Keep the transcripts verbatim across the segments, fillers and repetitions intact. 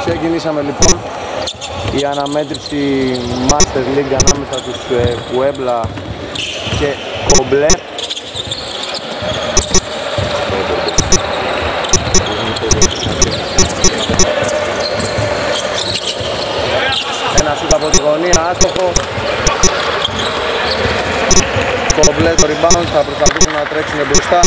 Ξεκινήσαμε λοιπόν η αναμέτρηση Master League ανάμεσα τους Puebla και Κομπλέ. Ένα σούτ από τη γωνία, άστοχο. Κομπλέ το rebound, θα προσπαθήσουν να τρέξουν μπροστά.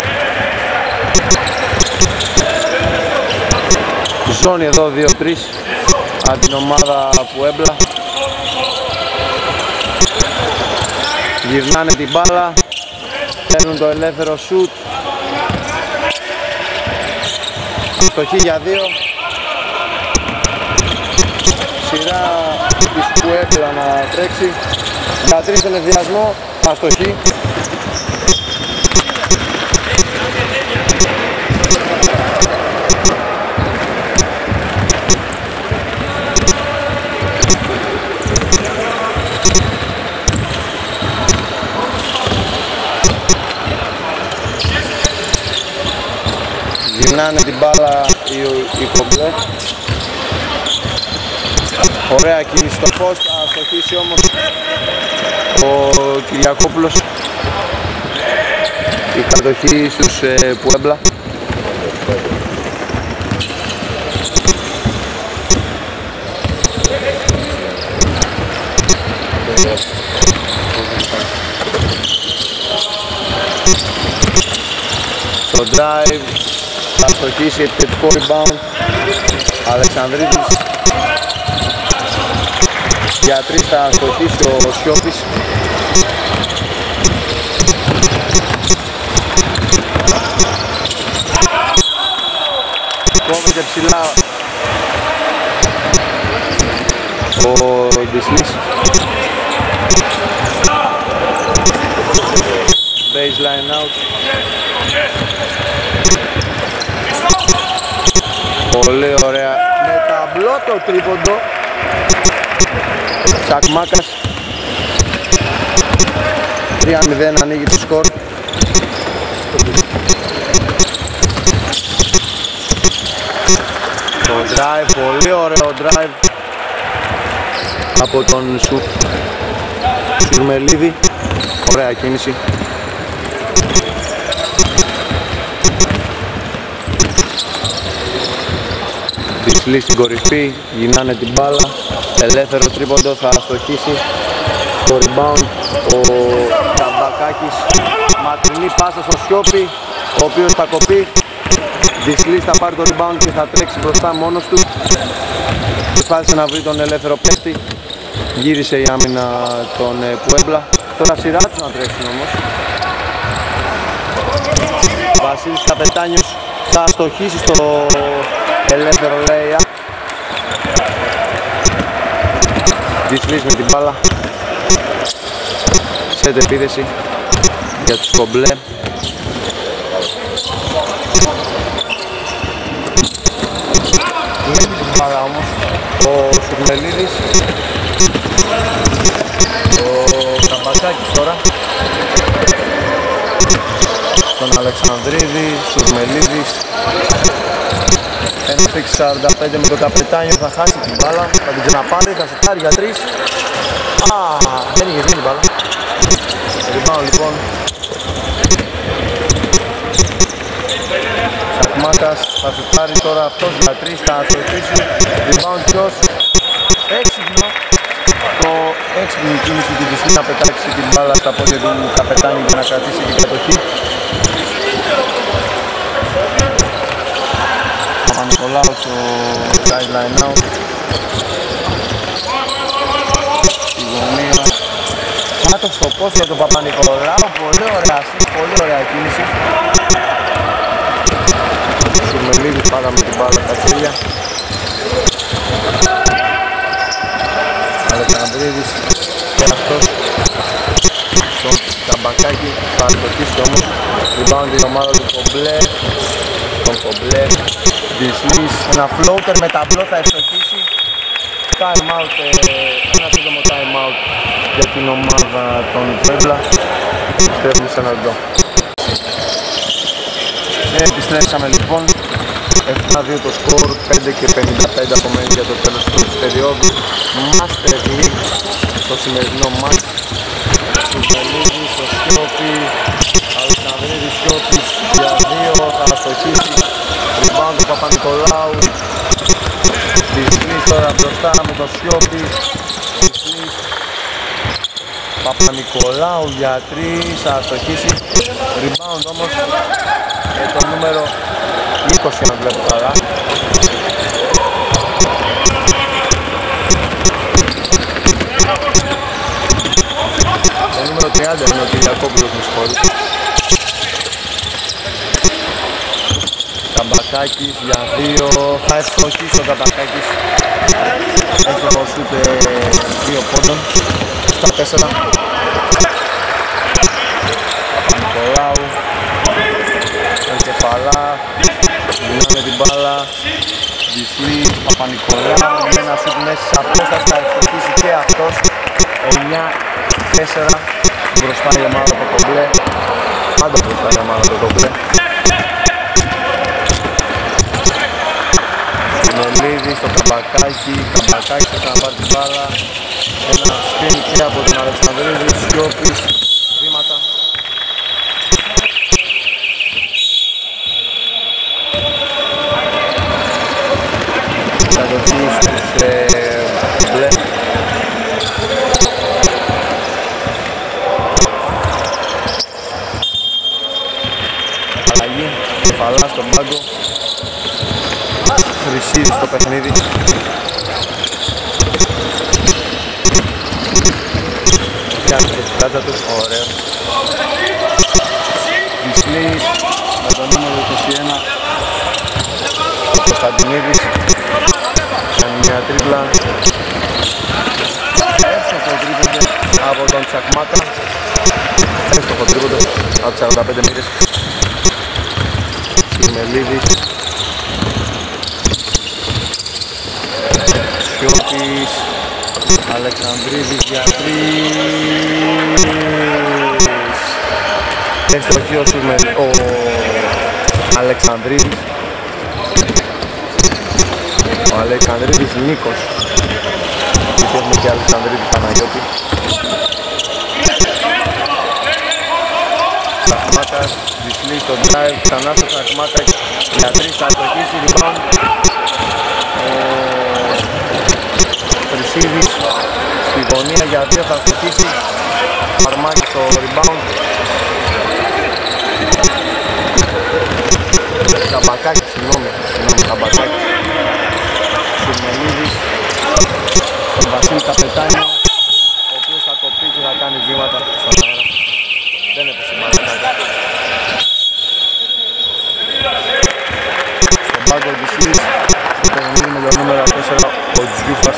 Ζώνη εδώ δύο τρία από την ομάδα Puebla. Γυρνάνε την μπάλα, παίρνουν το ελεύθερο σουτ. Αστοχή για δύο. Σειρά της Puebla να τρέξει. Για τρεις στον ευδιασμό, αστοχή. Γυρνάνε την μπάλα οι, οι Κομπλέ. Ωραία κίνηση στο φως, θα αστοχίσει όμως ο Κυριακόπουλος. Η κατοχή στους ε, Puebla. Το drive θα αστοχίσει, επιθετικό rebound Αλεξανδρίδης. Για τρεις θα αστοχίσει ο Σιώπης. Κόβεται ψηλά ο Ντισλής. Baseline out. Πολύ ωραία. Με ταμπλό το τρίποντο. Τσακμάκας. τρία μηδέν ανοίγει το σκορ. Το drive, πολύ ωραίο drive από τον Σου Σουρμελίδη. Ωραία κίνηση. Τισλή στην κορυφή, γυρνάνε την μπάλα. Ελεύθερο τρίποντο, θα αστοχίσει. Το rebound ο Καμπακάκης. Μακρινή πάσα στο Σιώπη, ο οποίος θα κοπεί. Δισλής θα πάρει το rebound και θα τρέξει μπροστά μόνος του. Προσπάθησε να βρει τον ελεύθερο παίκτη. Γύρισε η άμυνα των Puebla. Τώρα σειρά τους να τρέξουν όμως. Βασίλης Καπετάνιος θα αστοχίσει στο ελεύθερο layup. Δισλής με την μπάλα. Σετ επίθεση για τους Κομπλέ. Είναι την μπάλα όμως ο Σουρμελίδης. Ο Καμπασάκης τώρα. Τον Αλεξανδρίδη, Σουρμελίδης. Ένα έξι σαράντα πέντε με τον Καπετάνιο, θα χάσει την μπάλα. Θα την ξαναπάρει, θα σουτάρει για τρεις. Α, δεν είχε βγει την μπάλα. Rebound λοιπόν. Σακμάκας θα σουτάρει τώρα αυτός για τρεις, θα αστοχίσει. Rebound ποιος? Έξυπνο. Το έξυπνη κίνηση του Δισλή να πετάξει την μπάλα στα πόδια του Καπετάνιου για να κρατήσει την κατοχή. Παπα-Νικολάου στο sideline out. Στη γωνία. Κάτω στο post για τον Παπα-Νικολάου. Πολύ ωραία assist, πολύ ωραία κίνηση. Σουρμελίδης πάρα με την μπάλα στα χέρια. Αλεξανδρίδης και αυτός στον Καμπακάκη θα αστοχίσει όμως. Rebound την ομάδα του Κομπλέ. Τον Κομπλέ. Δισλής, ένα floater με ταμπλό θα ευστοχίσει. Time out, ένα σύντομο time out για την ομάδα των Puebla. Επιστρέφουμε σε ένα λεπτό. Επιστρέψαμε λοιπόν. επτά δύο το σκορ, πέντε και πενήντα πέντε απομένει για το τέλος της περίοδου. Master League στο σημερινό μάτς. Κουτελίδης, στο Σιώπη, Αλεξανδρίδης Σιώπης για δύο, θα αστοχίσει. Rebound του Παπα-Νικολάου. Δυσλής τώρα μπροστά με το Σιώπη. Δυσλής. Παπα-Νικολάου για τρεις, θα αστοχίσει. Rebound όμως με το νούμερο είκοσι αν βλέπω καλά. Το νούμερο τριάντα είναι ο Κυριακόπουλος, με συγχωρείτε. Καμπακάκης για δύο, θα ευστοχίσει ο Καμπακάκης. Έχει το σούτ δύο πόντων, στα τέσσερα. Παπα-Νικολάου, τον κεφαλά, γυρνάνε την μπάλα. Δυσλής, Παπα-Νικολάου, με ένα σούτ μέσα σε απόσταση, θα ευστοχίσει και αυτός. εννιά τέσσερα, μπροστά η ομάδα από το μπλε. Πάντα μπροστά η ομάδα από το μπλε. Μελίδη στο Καμπακάκι, Καμπακάκι θα ξαναπάρει την μπάλα. Ένα σκριν και από τον Αλεξανδρίδη, Σιώπης, βήματα. Κατοχή στους ε, μπλε. Αλλαγή, κεφαλά στον πάγκο. Χρυσίδη στο παιχνίδι. Κάνει και την πλάτα του, ωραίο. Δυσλής με το νούμερο είκοσι ένα. Ο Κωνσταντινίδης κάνει μια τρίπλα. Εύστοχο τρίποντο από τον Τσακμάκα. Εύστοχο τρίποντο από τις σαράντα πέντε μοίρες. Σιμελίδης. Σιώπης, Αλεξανδρίδης για τρεις. Ευστοχή ο, ο Αλεξανδρίδης. Ο Αλεξανδρίδης Νίκος. Και έχουμε και Αλεξανδρίδη Παναγιώτη. Τσακμάτας, Δυσλής στο drive, ξανά στο Τσακμάτα για τρεις, θα αστοχίσει, rebound. Χρυσίδης στη γωνία για δύο, θα αστοχίσει. Αρμάκη στο rebound. Καμπακάκη, συγγνώμη, συγγνώμη, Καμπακάκη. Σιμελίδης στον Βασίλη Καπετάνιο, ο οποίος θα κοπεί και θα κάνει βήματα στον αέρα. Δεν έπεσε μπάλα κάτω. Στον πάγκο ο Δυσλής, στο παιχνίδι με το νούμερο τέσσερα, ο Τζιούφας.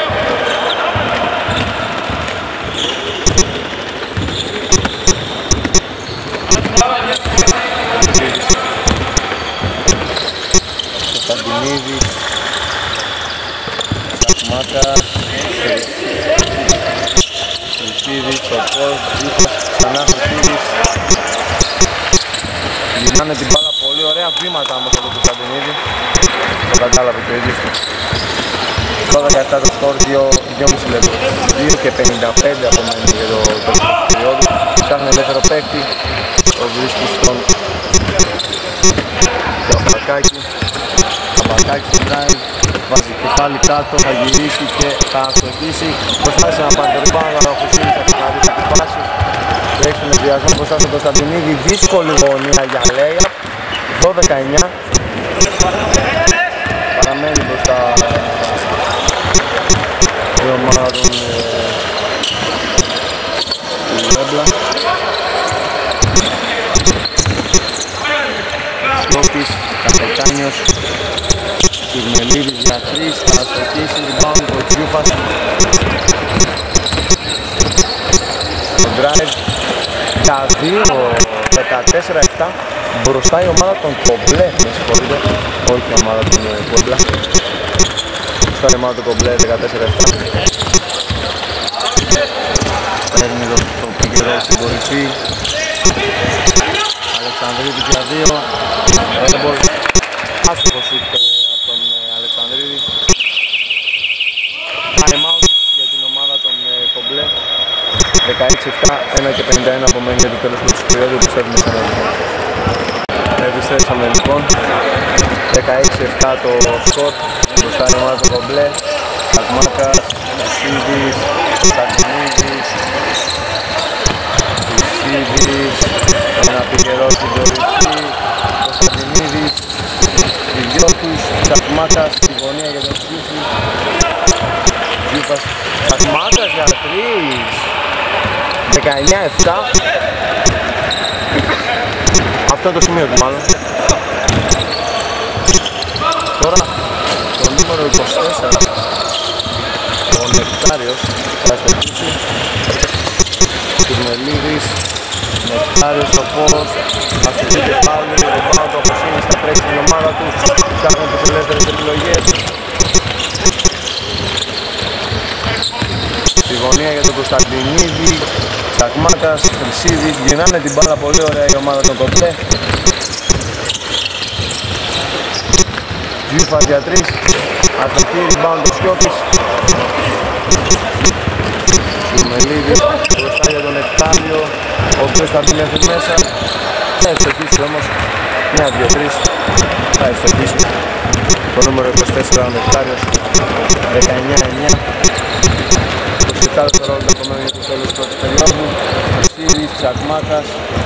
Κωνσταντινίδης, Τσακμάκας, Χρυσίδης, στο πώς, Τζιούφας, ξανά Χρυσίδης. Γυρνάνε την μπάλα, πολύ ωραία βήματα όμως από τον Κωνσταντινίδη. Το κατάλαβε και ο ίδιος του. Τώρα δεκαεπτά το σκορ, δύο και μισό λεπτό. δύο και πενήντα πέντε απομένει για το τέλος της περίοδου. Ψάχνει ελεύθερο παίκτη, το βρίσκει στον Καμπακάκι. Καμπακάκι στην drive, βάζει κεφάλι κάτω, θα γυρίσει και θα αστοχίσει. Προσπάθησε να πάρει το rebound, αλλά ο Χρυσίδης θα καθαρίσει την πάση. Το έχει με διασμό μπροστά στον Κωνσταντινίδη, δύσκολη γωνία για layup. δώδεκα εννιά. Παραμένει μπροστά η ομάδα των Ρέμπλα. Σκόπης, Καπετάνιος, Κυρμελίδης για τρεις, θα αστοχίσει, rebound ο Τσιούφας. Το drive τα δύο, δεκατέσσερα επτά, μπροστά η ομάδα των Κομπλέ, με συγχωρείτε, όχι η ομάδα των Κομπλέ. Μπροστά η ομάδα των Κομπλέ, δεκατέσσερα επτά. Παίρνει το, το πικερό στην κορυφή. Αλεξανδρίδης για δύο, airball, άστοχο σουτ έξι επτά, ένα και πενήντα ένα απομένει για το τέλος του περίοδου, πιστεύουμε σε ένα. Επιστρέψαμε λοιπόν, δεκαέξι επτά το σκορ, μπροστά η ομάδα του Κομπλέ, Κακμάκας, Κασίδης, Κασινίδης, Κασίδης, ένα πικερό στην κορυφή, Κωνσταντινίδης, οι δυο τους, Κακμάκας, στη γωνία για τον Κίφη, Γιούφας, Κακμάκας για τρεις, δεκαεννιά επτά. Αυτό είναι το σημείο του μάλλον. Τώρα το νούμερο είκοσι τέσσερα, ο Νεκτάριος, θα στοχίσει. Τουρμελίδης, Νεκτάριος στο φως, αστοχή και πάλι, ρομπάουντ όπως είναι, θα τρέξει την ομάδα του, ψάχνουν τις ελεύθερες επιλογές. Στη γωνία για τον Κωνσταντινίδη, Τσακμάκας, Χρυσίδης, γυρνάνε την μπάλα πολύ ωραία η ομάδα των Κομπλέ. Γιούφας για τρεις, αστοχή, rebound του Σιώπης. Μελίδης, μπροστά για τον Νεκτάριο, ο οποίος θα μπει μέχρι μέσα. Θα ευστοχίσει όμως, μια δύο τρεις, θα ευστοχίσει. Το νούμερο είκοσι τέσσερα ο Νεκτάριος, δεκαεννιά εννιά. είκοσι επτά δευτερόλεπτα απομένουν για το τέλος του πρώτου περίοδου. Βασίλης, Τσακμάκας.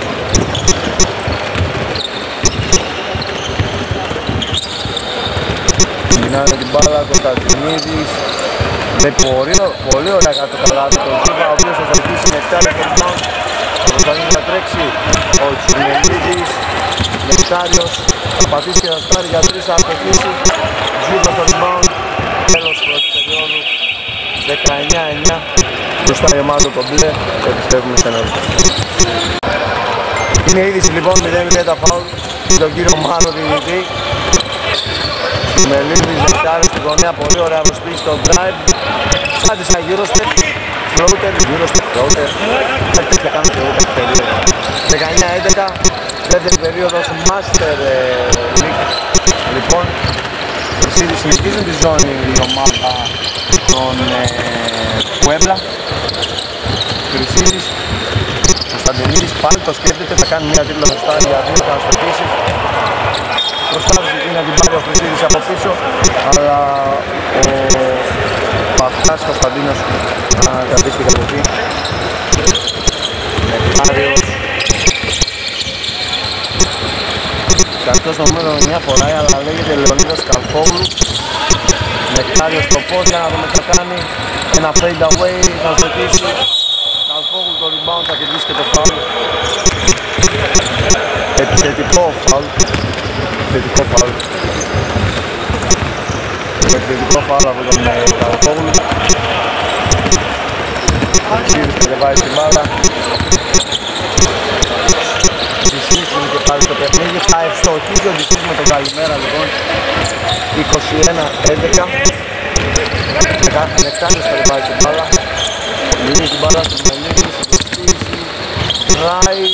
Γυρνάνε την μπάλα, Κωνσταντινίδης. Με πολύ, πολύ ωραία κάτω καλάθι τον Ζήβα, ο οποίος θα στοχίσει Νεκτάριο στο rebound. Θα προσπαθήσει να τρέξει ο Τσιμελίδης. Νεκτάριος θα πατήσει και θα στάρει για τρεις, θα στοχίσει. Ζήβα στο rebound. Τέλος του πρώτου περίοδου. δεκαεννιά εννιά. Μπροστά η ομάδα του Κομπλέ και επιστρέφουμε σε νέο. Είναι η είδηση λοιπόν, μηδέν μηδέν τα φάουλ στον κύριο Μάρο διαιτητή. Μελίδης, Νεκτάριος στην γωνία, πολύ ωραία προσπίση στο drive. Άντισα γύρω step, floater, γύρω step, floater. Κάτι τέτοια κάνω και εγώ κάτι περίοδο. δεκαεννιά έντεκα, δεύτερη περίοδος Master League. Λοιπόν, Χρυσίδης συνεχίζουν τη ζώνη η ομάδα των Puebla. Χρυσίδης, Κωνσταντινίδης πάλι το σκέφτεται, θα κάνει μια τρίπλα μπροστά για δύο, θα αστοχίσει. Προσπάθησε εκεί να την πάρει ο Χρυσίδης από πίσω, αλλά ο Παχτάς Κωνσταντίνος κατήχθηκε από εκεί. Νεκτάριος. Και αυτός το νούμερο μια φορά, αλλά λέγεται Λεωνίδας Καλφόγλου. Νεκτάριος στο πώς για να δούμε τι θα κάνει. Ένα fade away, θα στοχίσει. Καλφόγλου το rebound, θα κερδίσει και το foul. Επιθετικό foul. Επιθετικό φάουλ. Επιθετικό φάουλ από τον Καλφόγλου. Αρχίζει και δεν βάζει τη μπάλα. Δυσχύσουμε και πάλι στο παιχνίδι. Θα ευστοχίσει ο Δυσχύς με το καλημέρα λοιπόν. είκοσι ένα έντεκα. Κάθε Νεκτάριος θα δεν βάζει τη μπάλα. Λύνει την μπάλα στον Μελίδη. Drive.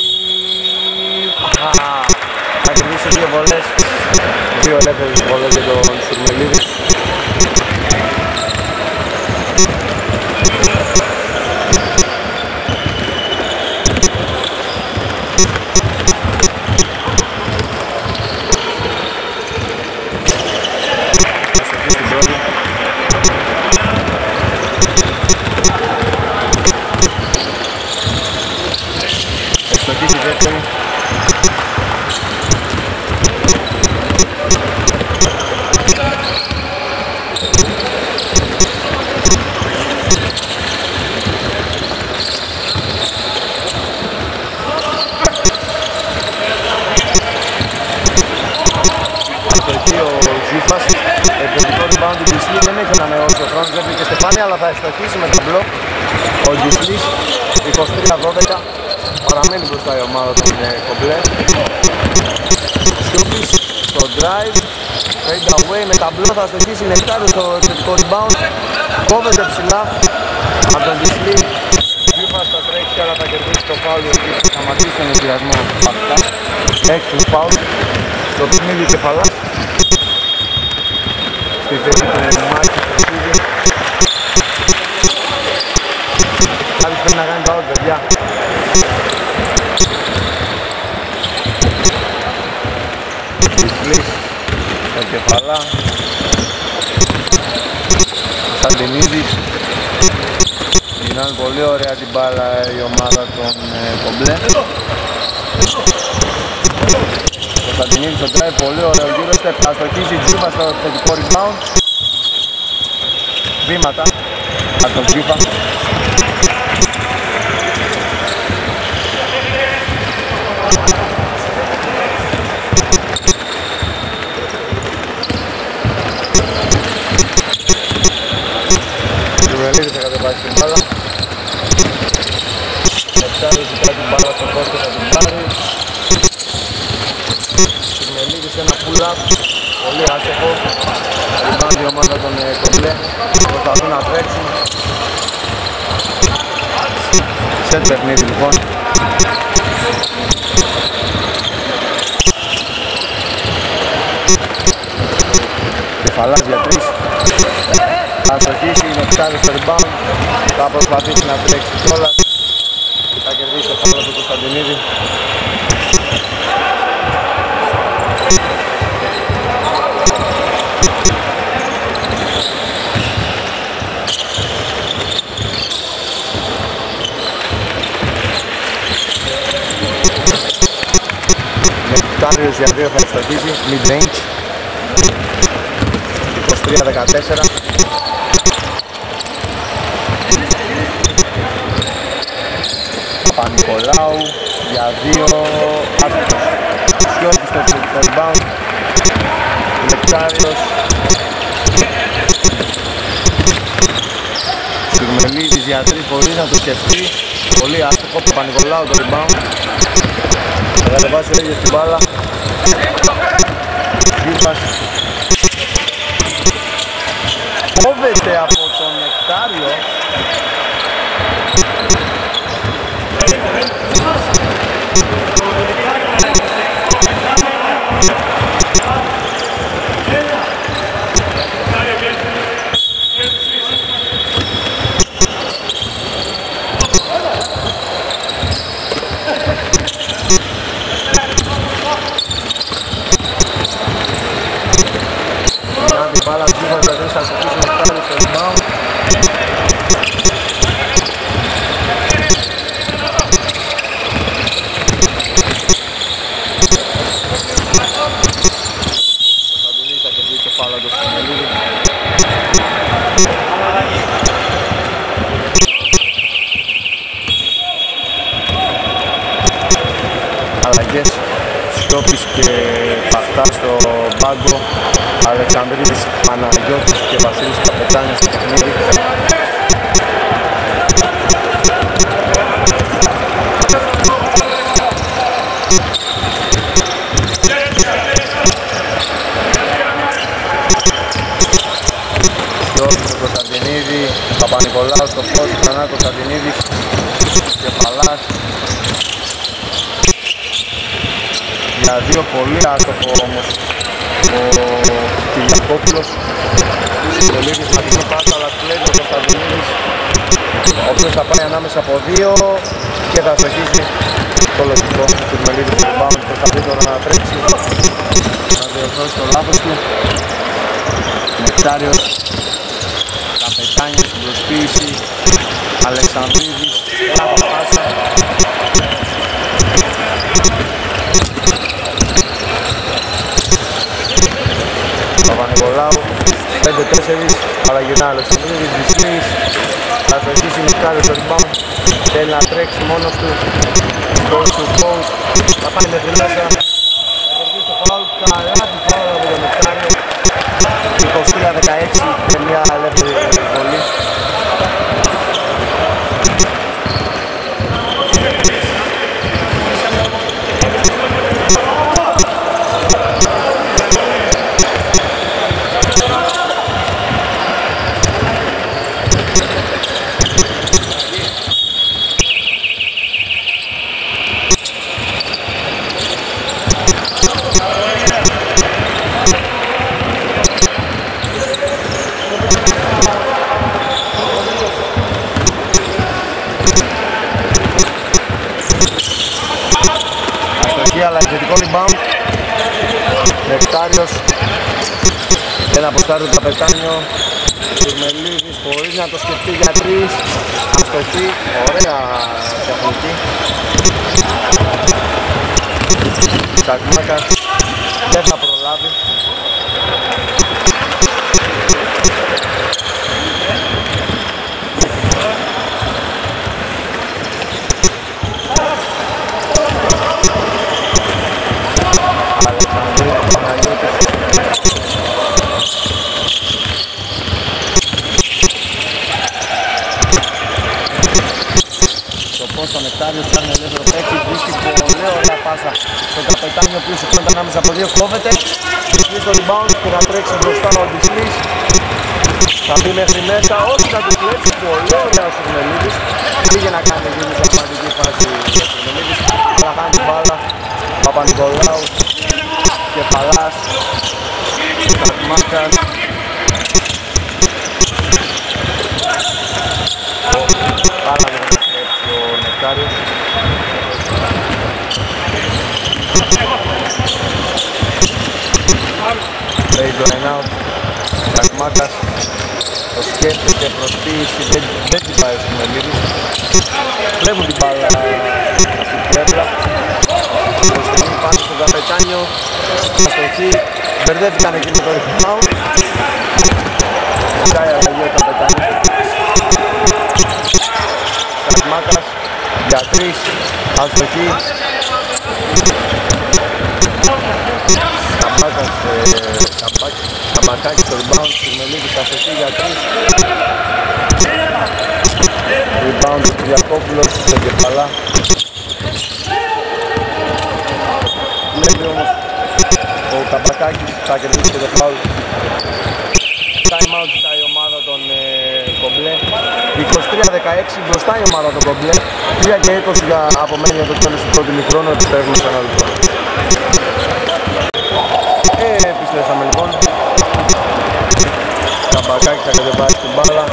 Θα κερδίσει δύο βολές, δύο ελεύθερες βολές για τον Σουρμελίδη. Ευστοχίσει τη δεύτερη. Επιθετικό rebound του Γκισλή, δεν έχει ανανεώσει ο χρόνος, δεν βρήκε στεφάνι, αλλά θα ευστοχίσει με ταμπλό ο Γκισλής. είκοσι τρία δώδεκα, παραμένει μπροστά η ομάδα του Κομπλέ. Σιώπης στο drive, fade away με ταμπλό, θα ευστοχίσει Νεκτάριο στο επιθετικό rebound. Κόβεται ψηλά από τον Γκισλή. Γιούφας θα τρέξει, αλλά θα κερδίσει το φάουλ, γιατί θα σταματήσει τον ενθουσιασμό αυτά. Έχει τους φάουλ στο παιχνίδι κεφαλά. Στη θέση του Μάκη Χρυσίδη. Κάποιος πρέπει να κάνει τα όντερ. παιδιά. Τυφλής, στο κεφαλά. Σαντινίδης. Γυρνάνε πολύ ωραία την μπάλα η ομάδα των ε, κομπλέ. Ο Σαντινίδης το drive, πολύ ωραίο γύρω step. Θα στοχίσει Τζίβα στο θετικό rebound. Βήματα από τον Τζίβα. Ζουμελίδης θα κατεβάσει την μπάλα. Λεπτάρης ζητάει την μπάλα στον Κώστο, θα την πάρει. Ζουμελίδης ένα pull-up, πολύ άστοχο. Rebound η ομάδα των κομπλέ, προσπαθούν να τρέξουν. Σετ παιχνίδι λοιπόν. Κεφαλάς για τρεις. Θα στοχίσει, είναι φτάρει στο rebound. Θα προσπαθήσει να τρέξει κιόλας. Θα κερδίσει το φάουλο του Κωνσταντινίδη. Νεκτάριος για δύο θα στοχίσει, mid-range. είκοσι τρία δεκατέσσερα. Παπα-Νικολάου για δύο, άτομος. Σιώτης στο rebound. Νεκτάριος. Σουρμελίδης για τρεις, χωρίς να το σκεφτεί. Πολύ άστοχο, Παπα-Νικολάου το rebound. Θα κατεβάσει ο ίδιος την μπάλα. Γιούφας. Κόβεται από τον Νεκτάριο. Μπάλα του Γιούφας θα τρεις, θα στοχίσει ο Νεκτάριος στο rebound. Κωνσταντινίδης θα κερδίσει το φάουλο του στο Μελίδη. Αλλαγές, Σιώπης και Παχτάς στο μπάγκο. Αλεξανδρίδης, Παναγιώτης και Βασίλης Καπετάνης στο παιχνίδι. Σιώπης στο Κωνσταντινίδη, Παπα-Νικολάου στο φως, ξανά Κωνσταντινίδης, Κεφαλάς. Για δύο, πολύ άστοχο όμως ο Κυριακόπουλος. Ο Λίδης θα την πάσα, αλλά κλέβει ο Κωνσταντινίδης, ο οποίος θα πάει ανάμεσα από δύο και θα στοχίσει το λογικό του Κυρμελίδη του rebound. Προσπαθεί τώρα να τρέξει, να διορθώσει το λάθος του. Νεκτάριος, Καπετάνης, προσποίηση, Αλεξανδρίδης, ένα πάσα. Παπα-Νικολάου, πέντε τέσσερα, αλλά γυρνά Αλεξανδρίδης, Βυσσίνης. Θα στοχίσει Νεκτάριος το rebound. Θέλει να τρέξει μόνος του. Goes to post, θα πάει μέχρι μέσα. Θα κερδίσει το φάουλ, καλά τη φάουλ από τον Νεκτάριο. είκοσι τρία δεκαέξι και μια ελεύθερη βολή. Επιθετικό rebound. Νεκτάριος. Ένα αποστάρι το καπετάνιο. Τουρμελίδης χωρίς να το σκεφτεί για τρεις. Αστοχή. Ωραία τεχνική. Κακμάκας δεν θα προλάβει. Ο Νεκτάριος κάνει ελεύθερο παίκτη, βρίσκει πολύ ωραία πάσα στον καπετάνιο που σηκώνεται ανάμεσα από δύο, κόβεται, βρίσκει στο rebound και να τρέξει μπροστά ο Αντισλής. Θα μπει μέχρι μέσα, όχι να του κλέψει, πολύ ωραία ο Σουρμελίδης. Πήγε να κάνει γίνει σε σημαντική φάση ο Σουρμελίδης, αλλά χάνει την μπάλα. Παπα-Νικολάου, Κεφαλάς, Κακμάκας. Πάρα να κλέψει ο Νεκτάριος. Baseline out. Κακμάκας το σκέφτεται, προσποιήσει, δεν, δεν της πάει ο Σουρμελίδης. Βλέπουν την μπάλα στην τρέμπλα. Προστινή πάνω στο καπετάνιο. Αστοχή, μπερδεύτηκαν εκεί με το rebound. Σκάει αλλαγή ο καπετάνιος. Κακμάκας για τρεις, αστοχή. Καμπάκας, Καμπακάκης στο rebound, Σουρμελίδης αστοχή για τρεις. Rebound του Κυριακόπουλος στο κεφαλά. Βλέπει όμως ο Καμπακάκης θα κερδίσει και το φάουλ. Time out ζητάει η ομάδα των ε, Κομπλέ. είκοσι τρία δεκαέξι μπροστά η ομάδα των Κομπλέ. τρία και είκοσι για απομένει για το τέλος του πρώτου μηχρόνου. Επιστρέφουμε σε ένα λεπτό. Ε, επιστρέψαμε λοιπόν. Καμπακάκης θα κατεβάσει την μπάλα.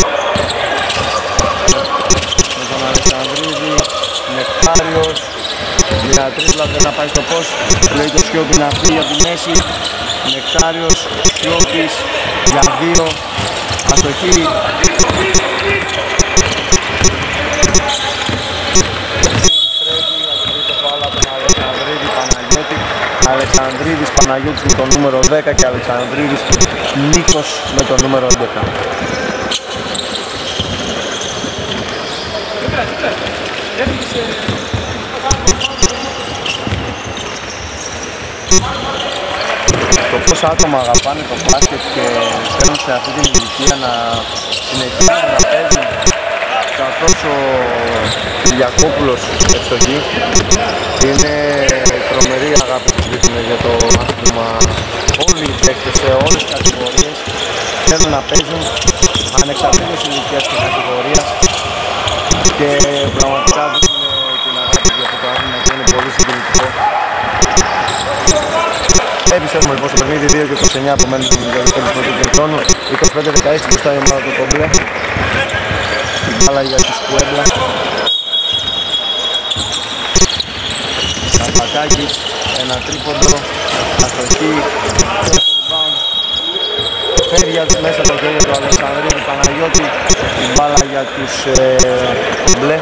Με τον Αλεξανδρίδη. Νεκτάριος. Για τρίπλα δεν θα πάει στο πώς. Λέει το Σιώπη να φύγει από τη μέση. Νεκτάριος, Σιώπης για δύο. Αστοχή. Αλεξανδρίδης Παναγιώτης με το νούμερο δέκα και Αλεξανδρίδης Νίκος με το νούμερο έντεκα. Το πόσα άτομα αγαπάνε το μπάσκετ και θέλουν σε αυτή την ηλικία να συνεχίσουν να παίζουν, καθώς ο Κυριακόπουλος ευστοχεί, είναι τρομερή αγάπη που δείχνουν για το άθλημα. Όλοι οι παίκτες σε όλες τις κατηγορίες θέλουν να παίζουν ανεξαρτήτως ηλικίας και κατηγορίας και πραγματικά δείχνουν την αγάπη για αυτό το άθλημα και είναι πολύ συγκινητικό. Επιστρέφουμε λοιπόν στο παιχνίδι, δύο και είκοσι εννιά απομένουν στην διαδικασία του πρώτου χρόνου. είκοσι πέντε δεκαέξι μπροστά η ομάδα του Κομπλέ. Την μπάλα για τους Κουέμπλα. Καμπακάκης, ένα τρίποντο, αστοχή, rebound. Φέρει μέσα το χέρι του Αλεξανδρίδη Παναγιώτη. Την μπάλα για τους ε, Κομπλέ.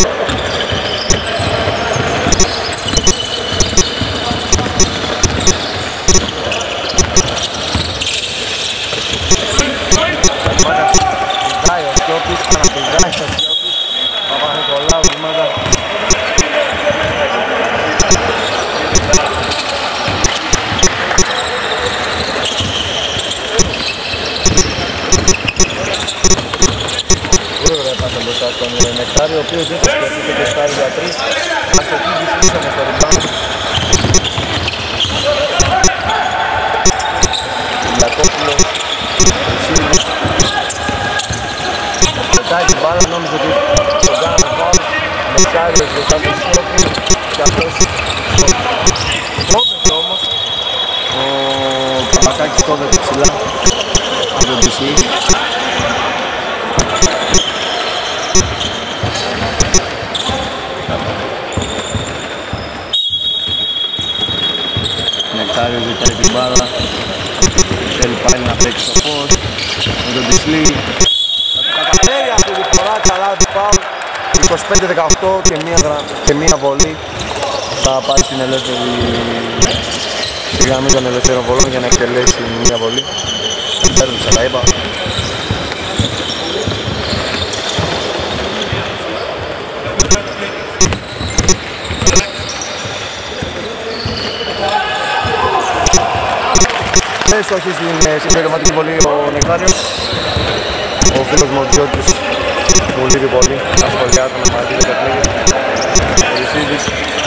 Ξαναπηδάει στο Σιώπης, Παπα-Νικολάου βήματα. Γρήγορα έπασε μπροστά στον Νεκτάριο, ο οποίος δεν θα σκεφτεί και στάρει για τρεις. Αστοχής δυσμίσαμε στο rebound. Κυριακόπουλος, Χρυσίδης. Πετάει την μπάλα, νόμιζε ότι τον κάναμε φάουλ. Νεκτάριος μπροστά στο Σιώπη και αυτός κόβεται όμως. Ο Παπακάκης κόβεται ψηλά από τον πι σι. την μπάλα. Θέλει πάλι να παίξει στο φως με τον Τισλή. Θα το καταφέρει αυτή τη φορά, καλά του πάω. είκοσι πέντε δεκαοκτώ και μία, και μία βολή θα πάει στην ελεύθερη στη γραμμή των ελευθέρων βολών για να εκτελέσει μία βολή. Έρθουσα τα είπα. Έστοχη στην συμπληρωματική βολή ο Νεκτάριος. Ο φίλος μου ο Τζιώτης μου λείπει πολύ. Ασχολιάζομαι μαζί το παιχνίδι. Ο Λυσίδης.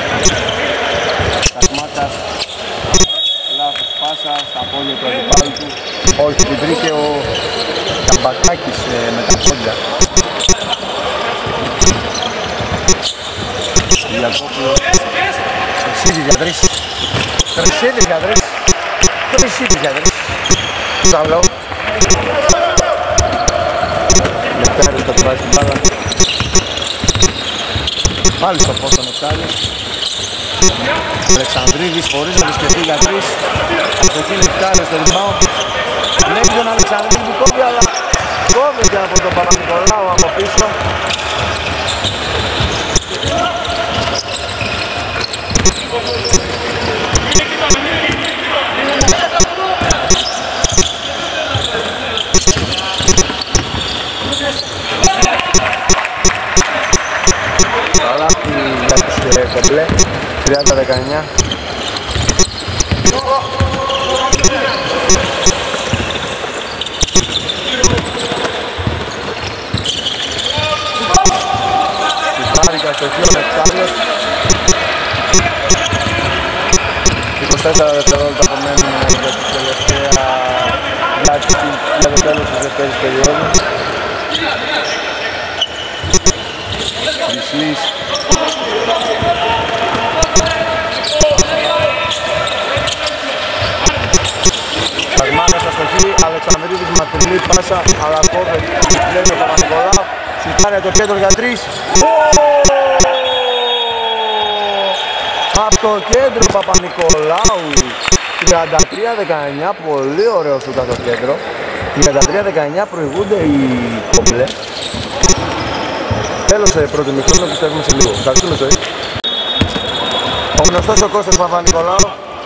Κασμάτας. Λάθος πάσα στα πόδια του αντιπάλου του. Όχι, την βρήκε ο Καμπακάκης με τα πόδια. Ιακώπουλος. Χρυσίδης για τρεις. Χρυσίδης για τρεις. Χρυσίδης για τρεις. Σαλό. Νεκτάριος θα τραβάει στην μπάλα. Πάλι στο φως το Νεκτάριο. Αλεξανδρίδης χωρίς να δυσκευτεί για τρεις. Αστοχή Νεκτάριο στο rebound. Βλέπει τον Αλεξανδρίδη που κόβει, αλλά κόβεται από τον Παπα-Νικολάου από πίσω. Για τους κομπλέ, τριάντα δεκαεννιά. Σουτάρικα στο χείο Νεκτάριος. είκοσι τέσσερα δευτερόλεπτα απομένουν για την τελευταία για το τέλος της δεύτερης περίοδου. Δυσλής. Σαγμάνος αστοχή, Αλεξανδρίδης μακρινή πάσα, αλλά κόβεται, λέει ο Παπα-Νικολάου. Σουτάρει το κέντρο για τρεις. Από το κέντρο Παπα-Νικολάου. τριάντα τρία δεκαεννιά, πολύ ωραίο σουτ από το κέντρο. τριάντα τρία δεκαεννιά προηγούνται οι κομπλέ. Τέλος πρώτο ημιχρόνο, πιστεύουμε σε λίγο. Ευχαριστούμε ζωή. Ο γνωστός ο Κώστας Παπα-Νικολάου.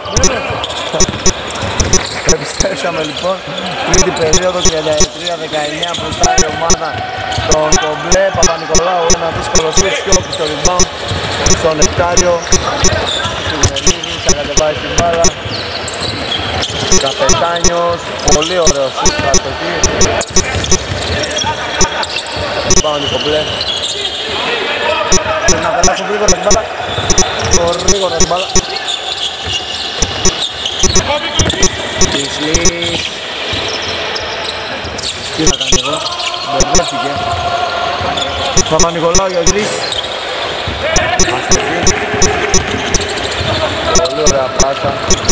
Επιστρέψαμε λοιπόν, τρίτη περίοδο, τριάντα τρία δεκαεννιά μπροστά η ομάδα των κομπλέ. Παπα-Νικολάου, ένα δύσκολο σουτ, Σιώπη στο rebound στο Νεκτάριο. Σουγνελίδης θα κατεβάει την μπάλα. Καπετάνιος, πολύ ωραίο σουτ, αστοχή. Πάμε οι κομπλέ. Πρέπει να περάσουν γρήγορα την μπάλα. Γρήγορα την μπάλα. Τισλής. Τι θα κάνει εδώ, μπερδεύτηκε. Παπα-Νικολάου για τρεις. Αστοχή. Πολύ ωραία πάσα.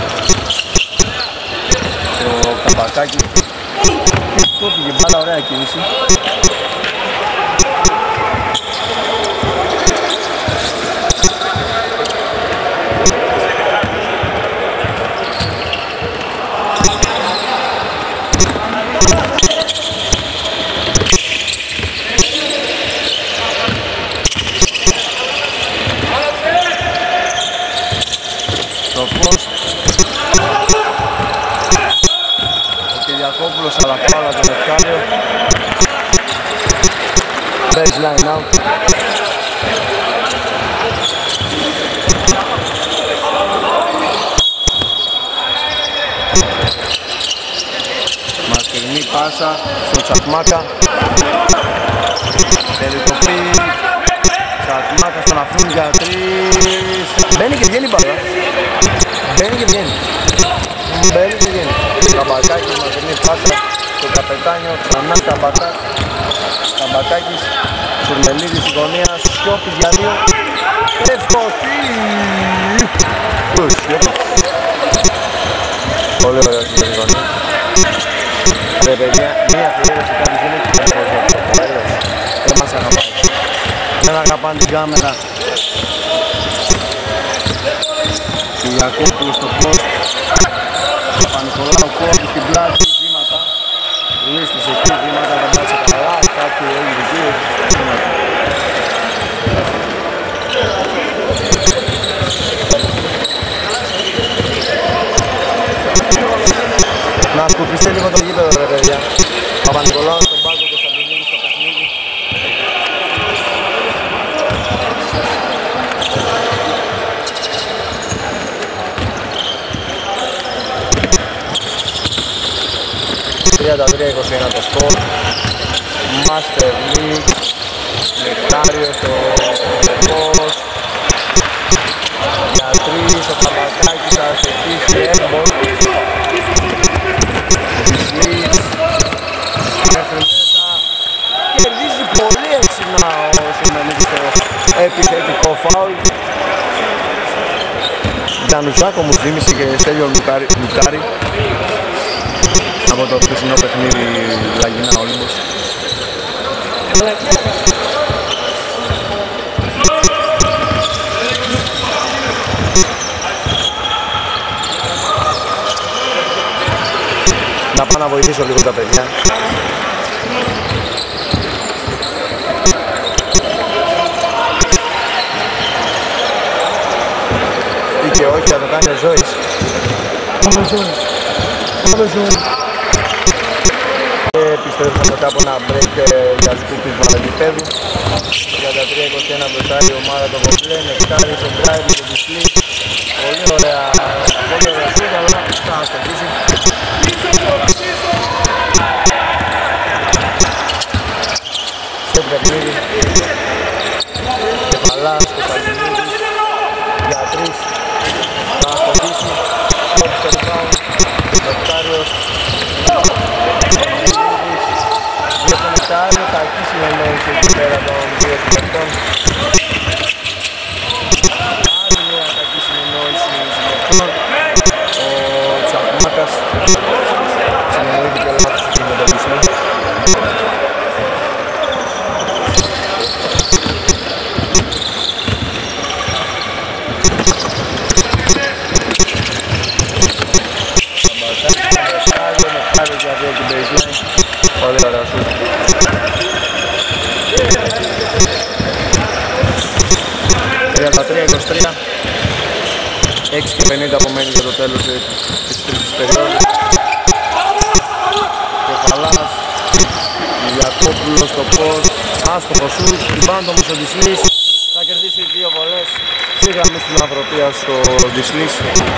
Το Καμπακάκι. Το πήγε μπάλα, ωραία κίνηση. Αλλά φάουλα το Νεκτάριο. Baseline out. Μακρινή πάσα στο Τσακμάκα. Περικοπή. Τσακμάκα στον αφούν για τρεις. Μπαίνει και βγαίνει μπάλα. Μπαίνει και βγαίνει. Μπαίνει και βγαίνει. Καμπακάκης, μακρινή πάσα στο Καπετάνιο, ξανά Καμπακά, Καμπακάκης, Σουρμελίδης στη γωνία, Σιώπης για δύο, ευστοχή! Ου, Σιώπης. Πολύ ωραίο στη γωνία. Ρε παιδιά, μία αφιέρωση κάτι γίνεται και δεν μας αγαπάει. Δεν αγαπάνε την κάμερα. Κυριακόπουλος στο post. Πανικολάου κόβει στην πλάτη, βήματα. Λίστησε εκεί, βήματα, δεν πάτσε καλά, κάτι έγινε εκεί, βήματα. Να σκουπιστεί λίγο το γήπεδο ρε παιδιά. Παπα-Νικολάου στον πάγκο, Κωνσταντινίδη στο παιχνίδι. τριάντα τρία είκοσι ένα το σκορ. Μάστερ Λίκ, Νεκτάριος ο Κοπός. Για τρεις ο Καπακάκης θα στοχίσει έμπορ. Βυσλής μέχρι μέσα. Κερδίζει πολύ έξυπνα ο Σιμενίδης στο επιθετικό φάουλ. Τζανουζάκο μου θύμισε και Στέλιο Λουκάρη από το χθεσινό παιχνίδι Λαγινά Όλυμπος. Να πάω να βοηθήσω λίγο τα παιδιά. Ή και όχι, θα το κάνει ο Ζώης. Πάμε Ζώης. Πάμε Ζώης. Και επιστρέφουμε μετά από ένα break για λεπτού του βαραγγιπέδου. τριάντα τρία είκοσι ένα μπροστάρει η ομάδα το Κομπλέ. Νεκτάρης, ο Μπράιβ, το Βυσλή. Πολύ ωραία, πολύ ωραία σούτα, αλλά θα αστοχίσει. Στο παιχνίδι. Κεφαλάς, Κωνσταντινίδης. Για τρεις. Θα αστοχίσει. Στο rebound. Νεκτάριος. Για τον Νεκτάριο, κακή συνεννόηση εκεί πέρα των δύο συμπαικτών. Άλλη μια κακή συνεννόηση συμπαικτών. Ο Τσακμάκας συνεννοήθηκε λάθος εκεί με τον Βυσλή. Αμπατάκη, Νεκτάριο για δύο την baseline. Πολύ ωραία σου. τριάντα τρία είκοσι τρία. έξι και πενήντα απομένει για το τέλος της τρίτης περίοδου. Κεφαλάς. Ιακώπουλος στο post. Άστοχο σουτ. Rebound όμως ο Βυσλής. Θα κερδίσει δύο βολές. Στη γραμμή στην ανθρωπία στο Βυσλής.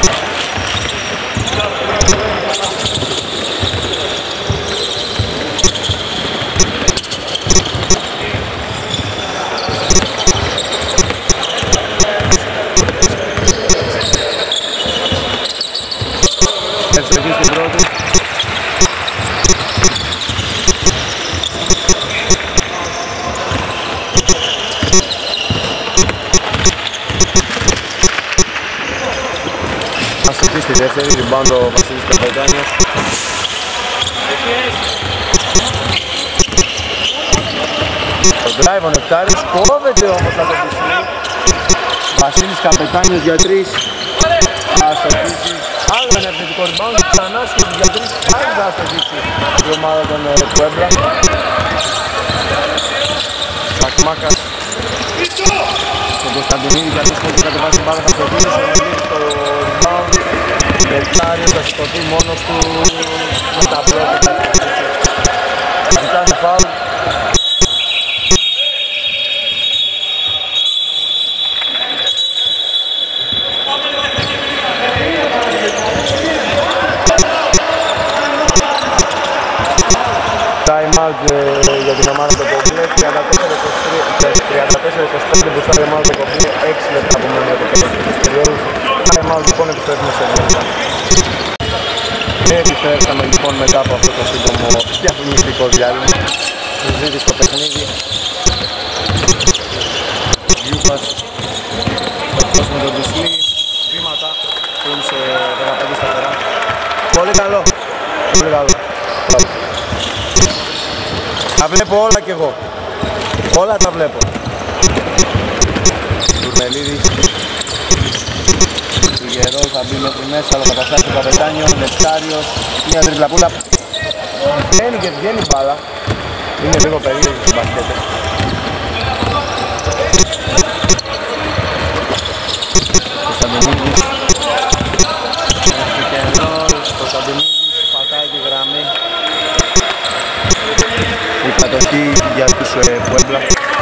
Ευστοχή στην πρώτη. Αστοχή στη δεύτερη, rebound ο Βασίλης Καπετάνιος. Το drive ο Νεκτάριος κόβεται όμως από τον Βυσλή. Βασίλης Καπετάνιος για τρεις. Αστοχήσει. Άλλο ένα επιθετικό rebound, ξανά στους για τρεις. Πάλι θα αστοχήσει η ομάδα των Πουέμπλα. Τσακμάκας. Στον Κωνσταντινίδη για τρεις πόντους κατεβάσει την μπάλα, θα προτείνει στο rebound. Νεκτάριος θα σηκωθεί μόνος του με τα μπλόκια. Ζητάνε φάουλ. Time out για την ομάδα του Κομπλέ, τριάντα τέσσερα είκοσι πέντε μπροστά η ομάδα του Κομπλέ, έξι λεπτά από μένα για το τέλος της περίοδου. Time out λοιπόν, επιστρέφουμε σε λίγο. Επιστρέψαμε λοιπόν μετά από αυτό το σύντομο διαφημιστικό διάλειμμα. Συζήτηση στο παιχνίδι. Γιούπας, αυτός με τον Βυσλή, βήματα, πλούν σε δεκαπέντε σταθερά. Πολύ καλό, πολύ καλό. Τα βλέπω όλα κι εγώ. Όλα τα βλέπω. Τουρνελίδης. Γερός θα μπει μέχρι μέσα, αλλά καταστάσει το Καπετάνιο, Νεκτάριος, μια τριπλαπούλα. Βγαίνει και βγαίνει μπάλα. Είναι λίγο περίεργο στο μπασκέτ. Κωνσταντινίδης. Έχει και ενός, Κωνσταντινίδης πατάει τη γραμμή. Η κατοχή για τους Πουέμπλα.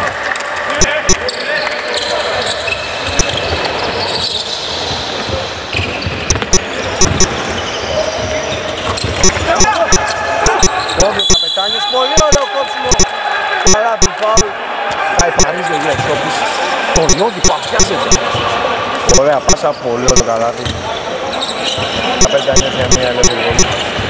Κόβει ο Καπετάνιος, πολύ ωραίο κόψιμο. Καλά του φάουλ. Θα υπαρρίζει ο Γιαξόπης. Το νιώθει, παθιάσεται. Ωραία πάσα, πολύ ωραίο καλάθι. Καπετάνιος για μια ελεύθερη βολή.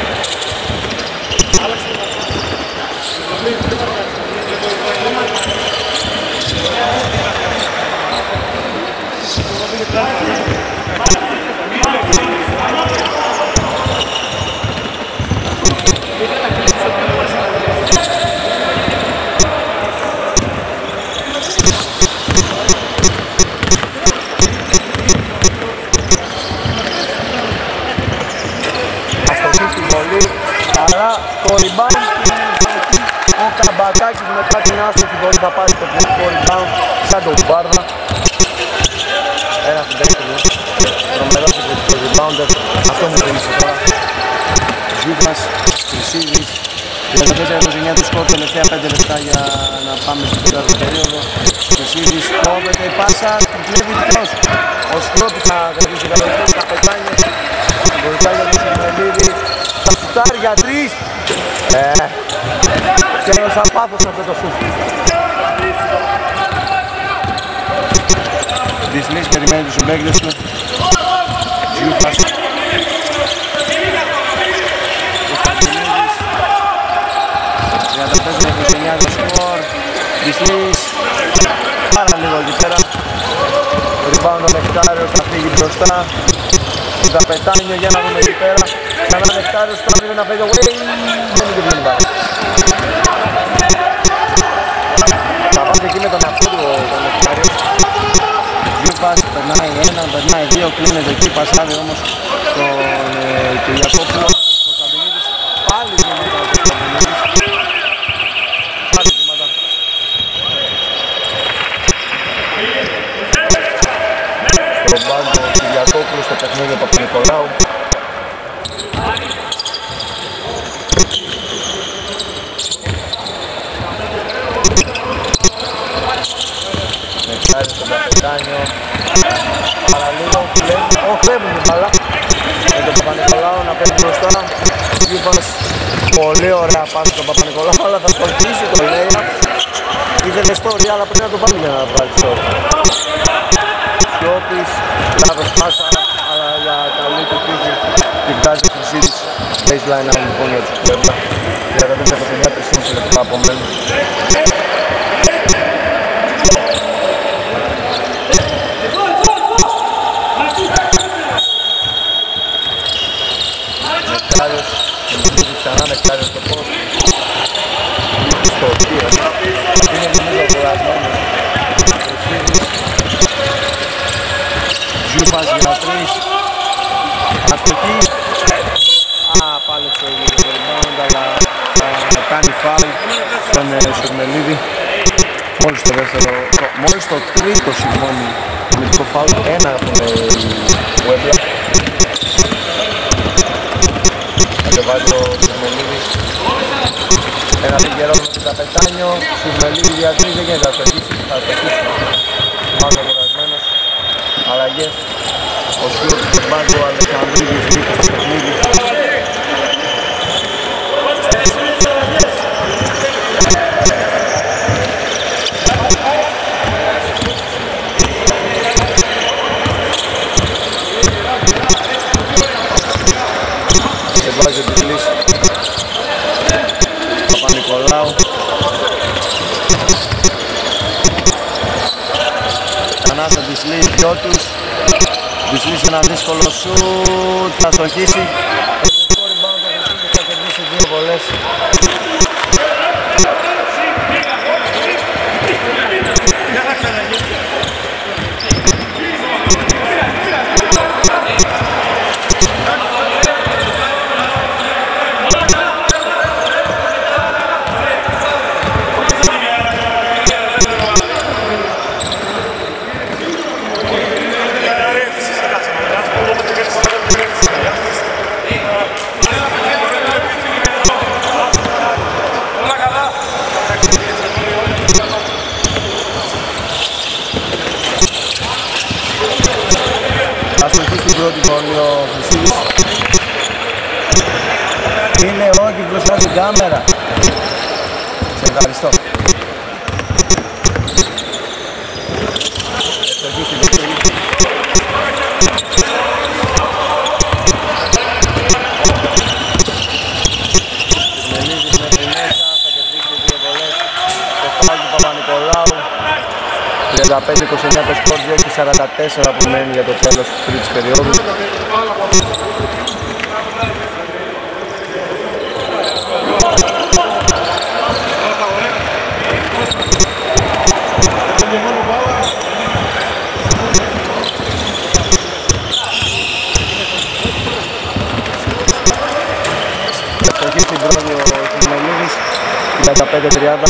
Αστοχή στην βολή, αλλά το rebound ο Καμπακάκης μετά την άστοχη βολή θα πάρει το πληθυντικό rebound σαν τον Μπάρδα. Ένα στην δεύτερη, τρομερός εκπληκτικός rebounder, αυτό μου θέλησε τώρα. Ζούβας, Χρυσίδης, τριάντα τέσσερα είκοσι εννιά του σκορ, τελευταία πέντε λεπτά για να πάμε στην τέταρτη περίοδο. Χρυσίδης, κόβεται η πάσα, την κλέβει δικαιώς. Ο Σκρόπης θα κρατήσει κατοχή, Καπετάνιος, βοηθάει για τον Σιμελίδη, θα σουτάρει για τρεις. Ε, και έδωσα πάθος αυτό το σουτ. Δυσλής περιμένει τους συμπαίκτες του. Ζιούφας. τριάντα τέσσερα είκοσι εννιά το σκορ. Δυσλής. Πάρα λίγο εκεί πέρα. Rebound ο Νεκτάριος θα φύγει μπροστά. Καπετάνιο για να δούμε εκεί πέρα. Ξανά Νεκτάριος θα βρει ένα fade away. Δεν είναι και βγαίνει πάρα. Θα βάζει εκεί με τον εαυτό του τον Νεκτάριος. Ζιούφας, περνάει έναν, περνάει δύο, κλείνεται εκεί, πασάδι όμως τον ε, Κυριακόπουλο. Ο Κωνσταντινίδης, πάλι βήματα ο Κωνσταντινίδης. Πάλι βήματα. Στον πάγκο ο Κυριακόπουλος στο παιχνίδι από τον Νικολάου. Μεκάρι στον Καπετάνιο. Παραλίγο, κλέβει, όχι κλέβουν την μπάλα. Με τον Παπα-Νικολάου να παίρνει μπροστά. Γιούφας, πολύ ωραία πάση στον Παπα-Νικολάου, αλλά θα στοχίσει το Λέια. Ήθελε story, αλλά πρέπει να το βάλει για να βγάλει story. Σιώπης, λάθος πάσα, αλλά για καλή του τύχη τη βγάζει ο Χρυσίδης. Baseline out λοιπόν για τους Πουέμπλα. τριάντα τέσσερα είκοσι εννιά, τρία κόμμα πέντε λεπτά απομένουν. Νεκτάριος, ξανά Νεκτάριος στο post. Στο οχείο. Είναι νομίζω κουρασμένος. Ζιούφας για τρεις. Αστοχή. Α, πάλι στο ίδιο το rebound, αλλά θα κάνει φάουλ στον Σουρμελίδη. Μόλις το δεύτερο, το, μόλις το τρίτο συγγνώμη αμυντικό φάουλ, ένα από τον Πουέμπλα. Κατεβάζει ο Σουρμελίδης. Ένα φιγερό με τον Καπετάνιο. Σουρμελίδη για τρεις, δεν γίνεται να αστοχίσει. Θα αστοχίσει. Πάω αγορασμένος. Αλλαγές. Ο Σιώτης του μπάγκου, ο Αλεξανδρίδης μπήκε στο παιχνίδι. Και βάζει ο Τυφλής. Παπα-Νικολάου. Ξανά στον Τυφλή, δυο τους. Τυφλής ένα δύσκολο σουτ, θα στοχίσει. Το rebound ο Τυφλής θα κερδίσει δύο βολές. Φίλε, όχι, μπροστά την κάμερα. Σε ευχαριστώ. Ευτοχή στην δεύτερη. Μελίδης μέχρι μέσα, θα κερδίσει δύο βολές. Το φάουλ του Παπα-Νικολάου. τριάντα πέντε είκοσι εννέα το σκορ, δύο και σαράντα τέσσερα που μένει για το τέλος της τρίτης περίοδου. Ευτοχή στην πρώτη ο Χιμελίδης, τριάντα πέντε τριάντα.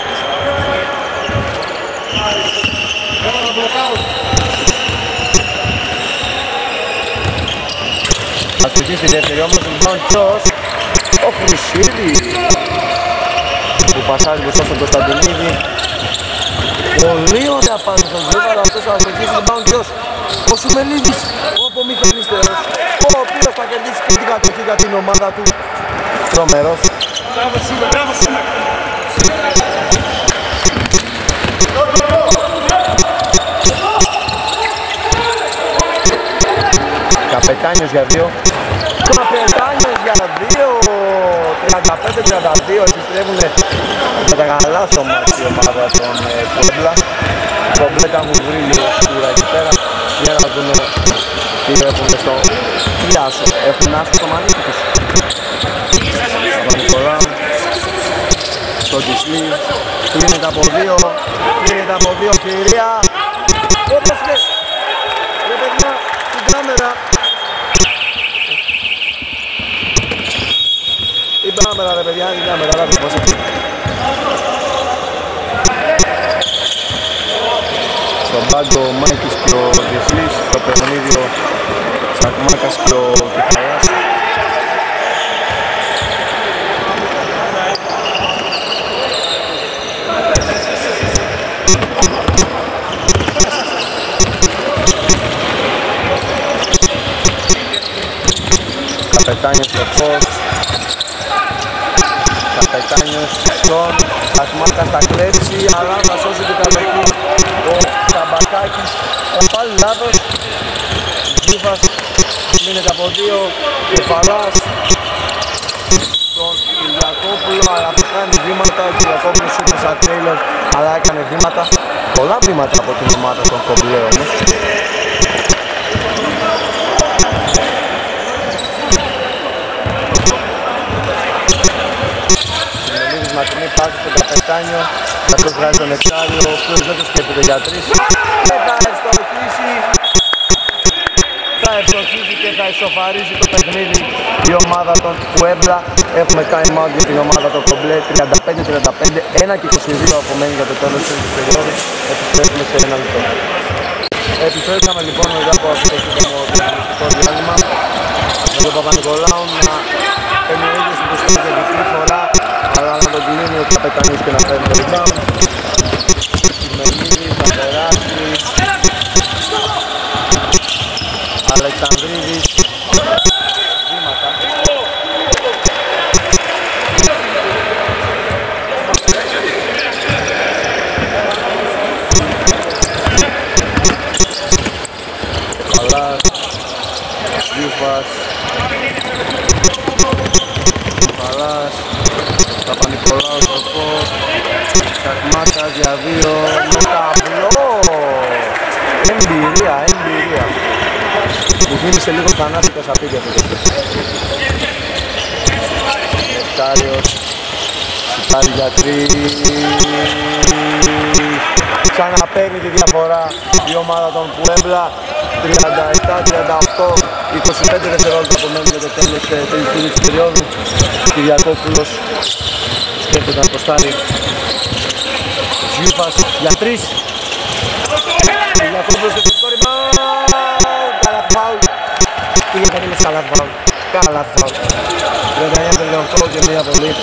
Αστοχή στη δεύτερη όμως, λοιπόν ποιος? Ο Χρυσίδης που πασάζει μπροστά στον Κωνσταντινίδη. Πολύ ωραία πάση στον Ζήβαλα, αυτός ο αστοχής, λοιπόν ποιος? Ο Σουμελίδης, ο απομηχανίστερος, ο οποίος θα κερδίσει και την κατοχή για την ομάδα του. Τρομερός. Μπράβο Σούμε, μπράβο Σούμε. Καπετάνιος για δύο. Καπετάνιος για δύο. τριάντα πέντε τριάντα δύο επιστρέφουν με τα καλά στο μάτι η ομάδα των Πουέμπλα. Το μπλέκα μου βρει λίγο σκούρα εκεί πέρα για να δούμε τι έχουν στο Ιάσου. Έχουν άσου στο μανίκι τους. Παπα-Νικολάου στο Κισλή. Κλείνεται από δύο. Κλείνεται από δύο κυρία. Όπως και ρε παιδιά την κάμερα. Την κάμερα ρε παιδιά, την κάμερα, λάβει πως έτσι. Στον πάγκο ο Μάκης και ο Διεθλής, στο παιχνίδι ο Τσακμάκας και ο Κεφαλάς. Καπετάνιος στο φως. Καπετάνιος στον Τσακμάκας θα κλέψει, αλλά θα σώσει την κατοχή ο Καμπακάκης. Θα πάλι λάθος. Γκίφας μείνεται από δύο. Κεφαλάς στον Κυριακόπουλο, αλλά θα κάνει βήματα. Ο Κυριακόπουλος ήρθε σαν Τέιλορ, αλλά έκανε βήματα. Πολλά βήματα από την ομάδα των Κομπλέ όμως. Μακρινή πάση στον Καπετάνιο, αυτός βγάζει τον Εξάριο, ο οποίος δεν το σκέφτεται για τρεις και θα ευστοχίσει, θα ευστοχίσει και θα ισοφαρίσει το παιχνίδι η ομάδα των Πουέμπλα. Έχουμε time out για την ομάδα των Κομπλέ, τριάντα πέντε τριάντα πέντε, ένα και είκοσι δύο απομένει για το τέλος της περίοδου. Επιστρέφουμε σε ένα λεπτό. Επιστρέψαμε λοιπόν μετά από αυτό το παιχνιστικό διάλειμμα με τον Παπα-Νικολάου να παίρνει ο ίδιος την προσπάθεια διπλή φορά, αλλά να τον κλείνει ο Καπετάνιος και να παίρνει το rebound. Μελίδης θα περάσει. Αλεξανδρίδης. Βήματα. Παλάς. Γιούφας. Παλάς. Παπα-Νικολάου στο φως. Τσακμάκας για δύο. Με ταυλό. Εμπειρία, εμπειρία. Μου θύμισε λίγο Θανάση το Σαπίδι αυτό το σπίτι. Νεκτάριος. Σιτάρι για τρεις. Ξαναπαίρνει τη διαφορά η ομάδα των Πουέμπλα. τριάντα επτά τριάντα οκτώ, είκοσι πέντε δευτερόλεπτα απομένουν για το τέλος της περίοδου. Κυριακόπουλος σκέφτεται να προστάρει. Ζήφας για τρεις. Κυριακόπουλος στο φυσικό rebound. Καλά φάουλ. Τι για να είναι καλά φάουλ. Καλά φάουλ. τριάντα εννέα τριάντα οκτώ και μία βολή.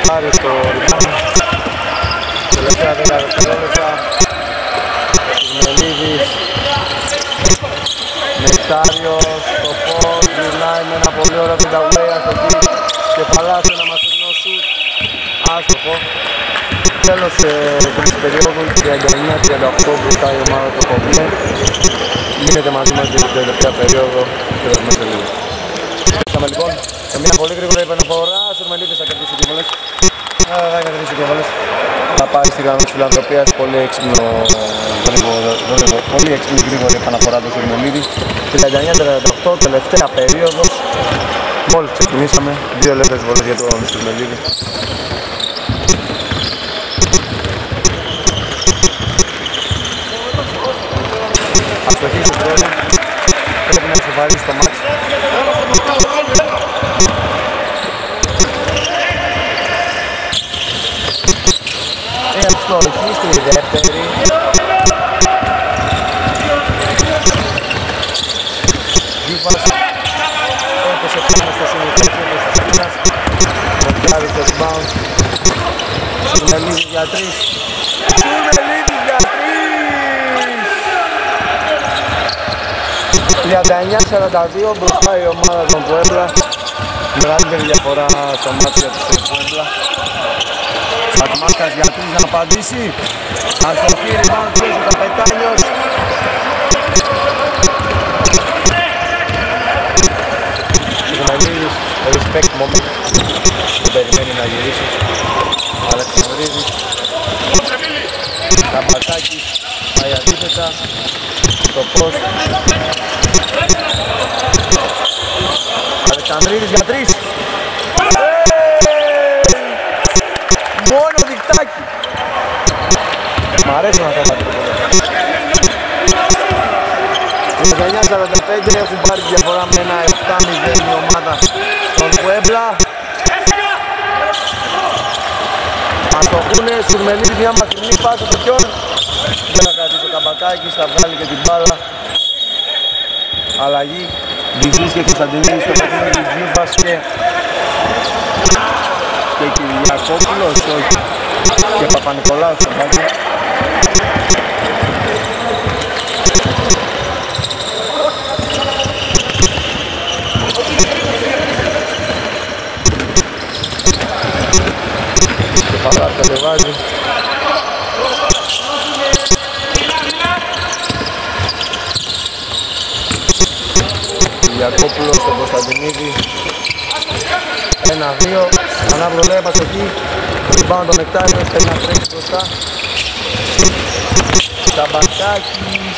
πάρει το rebound. Τελευταία δέκα δευτερόλεπτα. Σουρμελίδης. Νεκτάριος στο φως, γυρνάει με ένα πολύ ωραίο πενταγουέι αστοχή. Κεφαλάς ένα μακρινό σουτ. Άστοχο. Τέλος ε, της περίοδου τριάντα εννιά τριάντα οκτώ μπροστά η ομάδα του Κομπλέ. Γίνεται μαζί μας την τελευταία περίοδο και θα δούμε σε λίγο. Είχαμε λοιπόν σε μια πολύ γρήγορη επαναφορά. Σουρμελίδης θα κερδίσει και βολές. Θα κερδίσει και βολές. Θα πάρει στη γραμμή της φιλανθρωπίας. Πολύ έξυπνο γρήγορο, πολύ έξυπνη γρήγορη επαναφορά του Σουρμελίδη. τριάντα εννιά τριάντα οκτώ τελευταία περίοδος. Μόλις ξεκινήσαμε, δύο ελεύθερες βολές για τον Σουρμελίδη. Αστοχή στους τρόπους, πρέπει να σοβαρίσει το μάτς. Αστοχή στη δεύτερη. Γίβας έπεσε πάνω στο συνηθίσιο της Αθήνας. Μοντιάρης το rebound. Σουρμελίδης για τρεις. Σουρμελίδης για τρεις! τριάντα εννιά σαράντα δύο μπροστά η ομάδα των Πουέμπλα. Μεγαλύτερη διαφορά στο μάτι για τους Πουέμπλα. Σακμάκας για τρεις να απαντήσει. Αστοχή, rebound, πιέζει ο Καπετάνιος. Σουρμελίδης, respect moment. Δεν περιμένει να γυρίσει. Αλεξανδρίδης. Καμπατάκης, πάει αντίθετα. Στο post. Αλεξανδρίδης για τρεις. Μόνο δικτάκι. Μ' αρέσουν αυτά τα τρίποτα. τριάντα εννιά σαράντα πέντε έχουν πάρει διαφορά με ένα επτά μηδέν η ομάδα των Πουέμπλα. Αστοχούνε, Σουρμελίδης μια μακρινή πάσα του ποιον. Δεν θα κρατήσει ο Καμπακάκης, θα βγάλει και την μπάλα. Αλλαγή, Βυζής και Κωνσταντινίδης στο παιχνίδι, Γίβας και και Κυριακόπουλος, όχι, και Παπα-Νικολάου στο μπάκι. Και Φαλάς κατεβάζει. Κυριακόπουλος στον Κωνσταντινίδη. ένα δύο, ανάβρω λέει επαστοχή. Rebound τον Νεκτάριος, θέλει να τρέξει μπροστά. Καμπακάκης.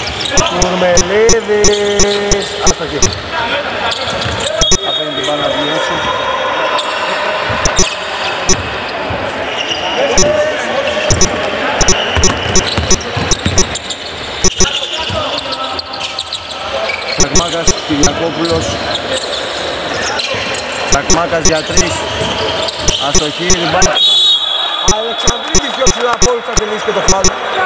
Σουρμελίδης. Αστοχή. Αφήνει την μπάλα να βγει έξω. Σακμάκας, Κυριακόπουλος. Σακμάκας για τρεις. Αστοχή, rebound. Αλεξανδρίδης πιο ψηλά από όλους θα τελείσει και το φάουλ.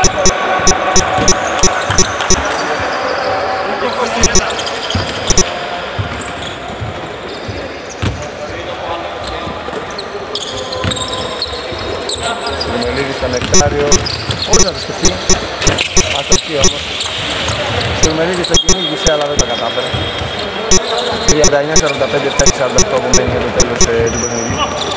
Σουρμελίδης στο Νεκτάριο. Όχι να το σκεφτεί. Αστοχή όμως. Σουρμελίδης το κυνήγησε αλλά δεν τα κατάφερε. τριάντα εννιά σαράντα πέντε επτά σαράντα οκτώ που μένει για το τέλος ε, του παιχνιδιού.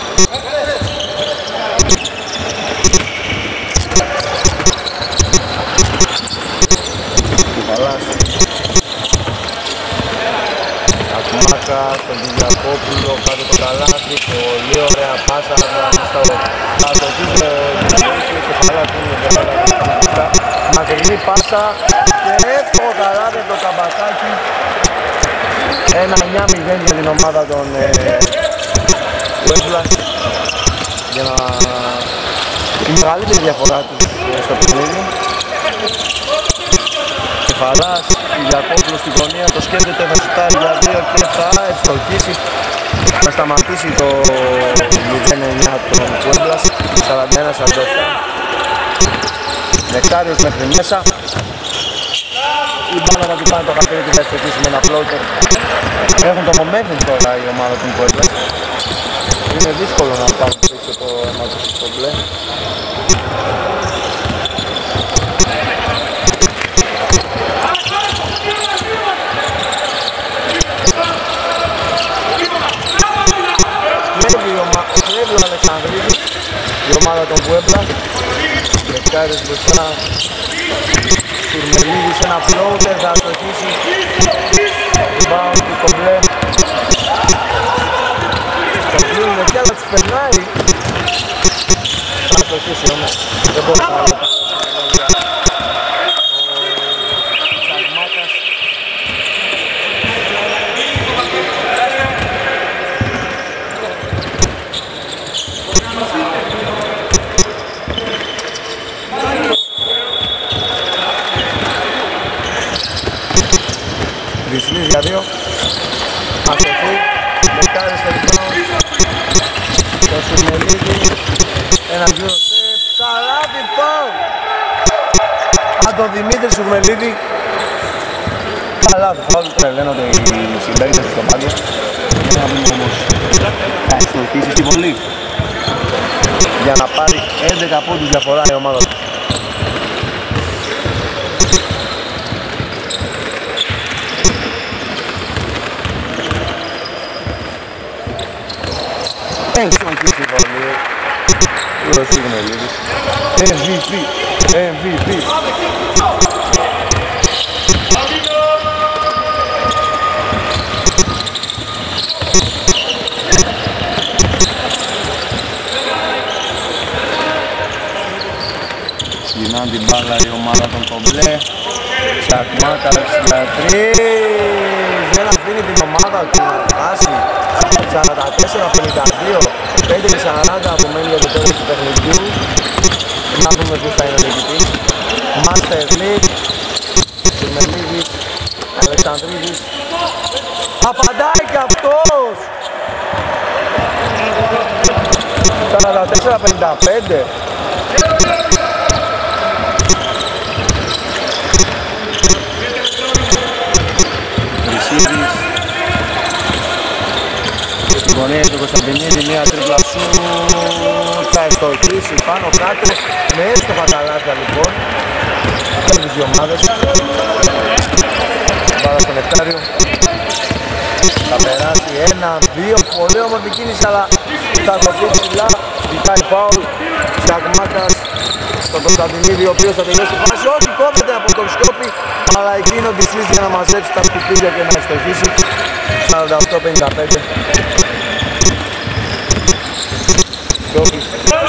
Κουβαλάς. Ακμάκα, τον Κυριακόπουλο, κάτω το καλάθι, πολύ ωραία πάσα στο αστοχή και ο Κεφαλάς που είναι κεφαλάς. Μακρινή πάσα και το καλάθι το Καμπακάκι. ένα εννιά μηδέν για την ομάδα των Πουέμπλα για να η μεγαλύτερη διαφορά τους στο παιχνίδι. Κεφαλάς, Κυριακόπουλος στην γωνία, το σκέφτεται, θα σουτάρει για δύο και θα ευστοχίσει. Θα σταματήσει το μηδέν εννιά των Πουέμπλας, σαράντα ένα σαράντα επτά. Νεκτάριος μέχρι μέσα. Η μπάλα θα του πάει το χαρτί και θα ευστοχίσει με ένα floater. Έχουν το momentum τώρα η ομάδα των Πουέμπλας. Είναι δύσκολο να πάρουν πίσω. και το αίμα του στο μπλε. Κλέβει ο Αλεξανδρίδης, η ομάδα των Πουέμπλα. Δεκάρες μπροστά. Τουρμελίδης, ένα φλόουτερ, θα αστοχίσει. Rebound του κομπλέ. Θα κλείνουν εκεί, αλλά τους περνάει. Θα αστοχίσει όμως, δεν μπορεί να βάλει. Ο Τσαγμάκας. Δυσλής για δύο. Αστοχή. Δεκάρες στο rebound. Το Σουρμελίδη. Ένα γύρο στεπ. Καλάθι φάουλ. Αν τον Δημήτρη Σουρμελίδη. Καλάθι φάουλ. Τρελαίνονται οι συμπαίκτες στον πάγκο. Δεν θα πούμε όμως. Θα αστοχίσει στη βολή. Για να πάρει έντεκα πόντους διαφορά η ομάδα του. Δεν ξοχίσει στη βολή. Ο Σουρμελίδης. εμ βι πι. εμ βι πι. Γυρνάνε την μπάλα η ομάδα των κομπλέ. Τσακμάκας για τρεις. Δεν αφήνει την ομάδα του να χάσει. σαράντα τέσσερα πενήντα δύο. πέντε και σαράντα απομένει για το τέλος του παιχνιδιού. Να δούμε ποιος θα είναι το νικητής. Μάστερ Λιγκ. Σουρμελίδης. Αλεξανδρίδης. Απαντάει και αυτός. σαράντα τέσσερα πενήντα πέντε. Χρυσίδης. Και στην γωνία του Κωνσταντινίδη μια τρίπλα σου. Θα ευστοχίσει πάνω κάτω. Με έστοχα τα λάθια λοιπόν. Και τις δύο ομάδες. Πάρα στο νεκτάριο. Θα περάσει ένα, δύο. Πολύ όμορφη κίνηση αλλά θα το πει ψηλά. Ζητάει φάουλ. Τσακμάκας στον Κωνσταντινίδη ο οποίος θα τελειώσει τη φάση. Όχι, κόβεται από τον Σκόπη. Αλλά εκείνο τη λύση για να μαζέψει τα σκουπίδια και να ευστοχίσει. σαράντα οκτώ πενήντα πέντε. Σκόπης.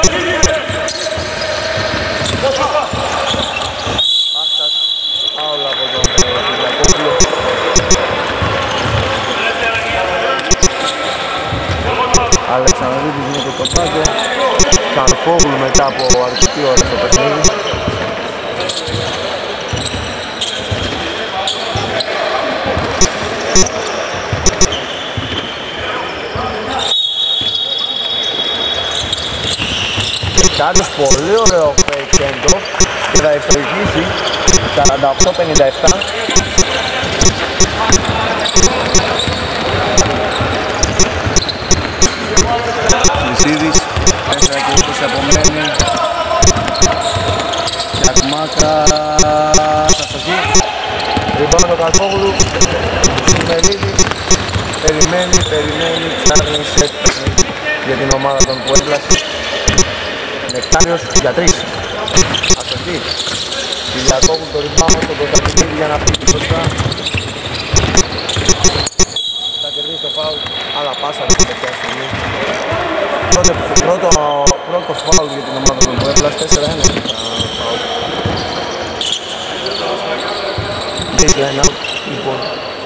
Πάστας. Φάουλ από τον Κυριακόπουλο. Αλεξανδρίδης είναι το τοπάκιο. Καρφόγλου μετά από αρκετή ώρα στο παιχνίδι. Κάτος πολύ ωραίο fake κέντρο και θα ευστοχίσει σαράντα οκτώ πενήντα επτά. Χρυσίδης, τέσσερα και είκοσι απομένει. Τσακμάκας, αστοχή. Ριμπάνω το Καρπόγλου. Σουρμελίδης. Περιμένει, περιμένει, ψάχνει σετ για την ομάδα των Πουέμπλας. Νεκτάριος για τρεις. Αστοχή. Κυριακόπουλο το ριμπάνω στον Κωνσταντινίδη για να φύγει μπροστά. Θα κερδίσει το φάουλ, αλλά πάσα την τελευταία στιγμή. Πρώτο, πρώτο, πρώτο φάουλ για την ομάδα των Πουέμπλας, τέσσερα ένα. Baseline out, λοιπόν.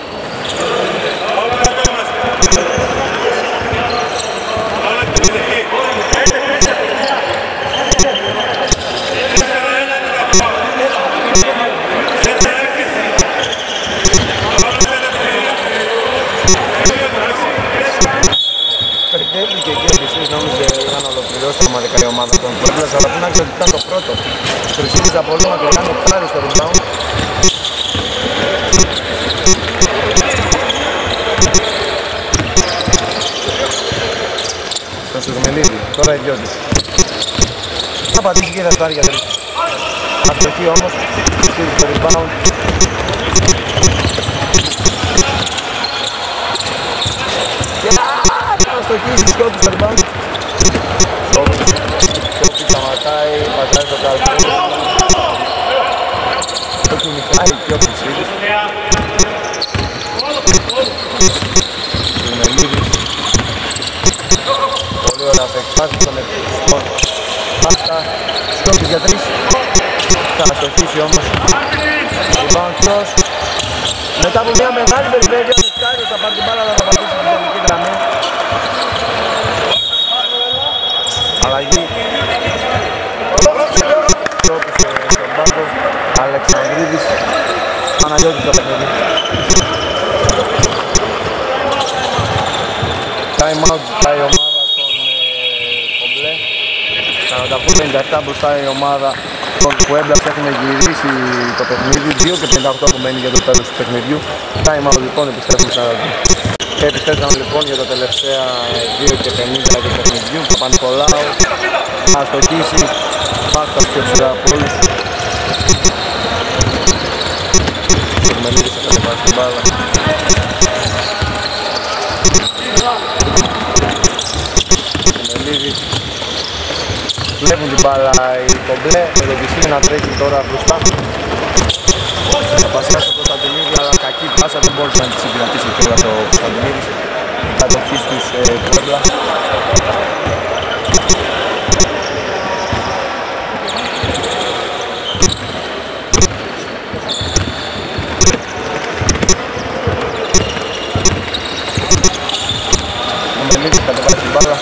Περιτεύτηκε εκεί ο Χρυσίδης, νόμιζε για να ολοκληρώσει πραγματικά η ομάδα των Πουέμπλας, αλλά την άξιο ότι ήταν το πρώτο. Χρυσίδης από πολύ μακριά, νεκτάρει στο rebound. Στο Σουρμελίδη, τώρα Ιδιώτης. Θα πατήσει και δευτάρει για τρεις. Αστοχή όμως, στείλει το rebound. Και θα αστοχίσει, σκότει στο rebound. Σκότει, σταματάει, πατάει στο καλπρό. Έχει ο Μιχάη και ο Χρυσίδης. Μελίδης. Πολύ ωραία θα εκφράσει τον εκπληκτικό. Πάστα, σκότει για τρεις. Θα αστοχίσει όμως. Rebound cross. Μετά από μια μεγάλη περιπέτεια, ο Νεκτάριος θα πάρει την μπάλα, αλλά θα πατήσει την τελική γραμμή. Αλλαγή. Σκότησε στον πάγκο. Αλεξανδρίδης. Παναγιώτης το παιχνίδι. Time out ζητάει η ομάδα των Κομπλέ. σαράντα οκτώ πενήντα επτά μπροστά η ομάδα των Κουέμπλας. Έχουν γυρίσει το παιχνίδι. δύο και πενήντα οκτώ που μένει για το τέλος του παιχνιδιού. Time out λοιπόν, επιστρέφουμε στα Επιστρέψαμε λοιπόν για τα τελευταία δύο και πενήντα του παιχνιδιού. Παπα-Νικολάου θα αστοχίσει. Πάστας πιο ψηλά από όλους. Ο Μελίδης θα κατεβάσει την μπάλα. Μελίδης. Βλέπουν την μπάλα οι Κομπλέ, με το Κισίλη να τρέχει τώρα μπροστά. Θα πασιά στο Κωνσταντινίδη, αλλά κακή πάσα, δεν μπορούσε να τη συγκρατήσει κιόλας ο Κωνσταντινίδης. Κατοχή στους Κουέμπλα. Ο Μελίδης κατεβάζει την μπάλα.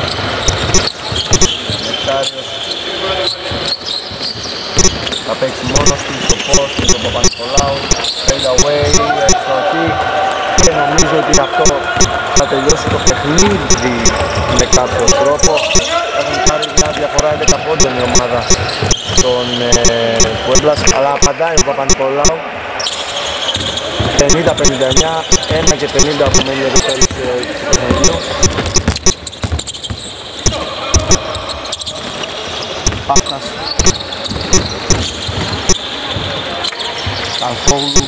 Θα παίξει μόνος του στο post με τον Παπα-Νικολάου. Fade away, εξοχή. Και νομίζω ότι αυτό θα τελειώσει το παιχνίδι με κάποιο τρόπο. Έχουν πάρει μια διαφορά έντεκα πόντων η ομάδα των Κουέμπλας, αλλά απαντάει ο Παπα-Νικολάου. πενήντα πενήντα εννιά, ένα και πενήντα που μένει για το τέλος του παιχνιδιού. Πάστας. Καλφόγλου.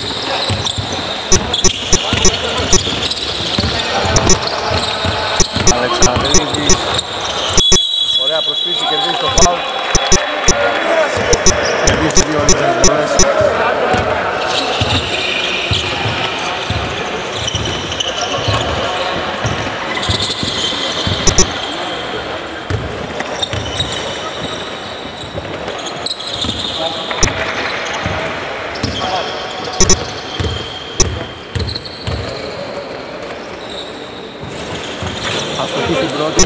Αλεξανδρίδης. Ωραία προσπίση, κερδίζει το φάουλ. Κερδίζει δύο ελευθερίες. Αστοχή στην πρώτη.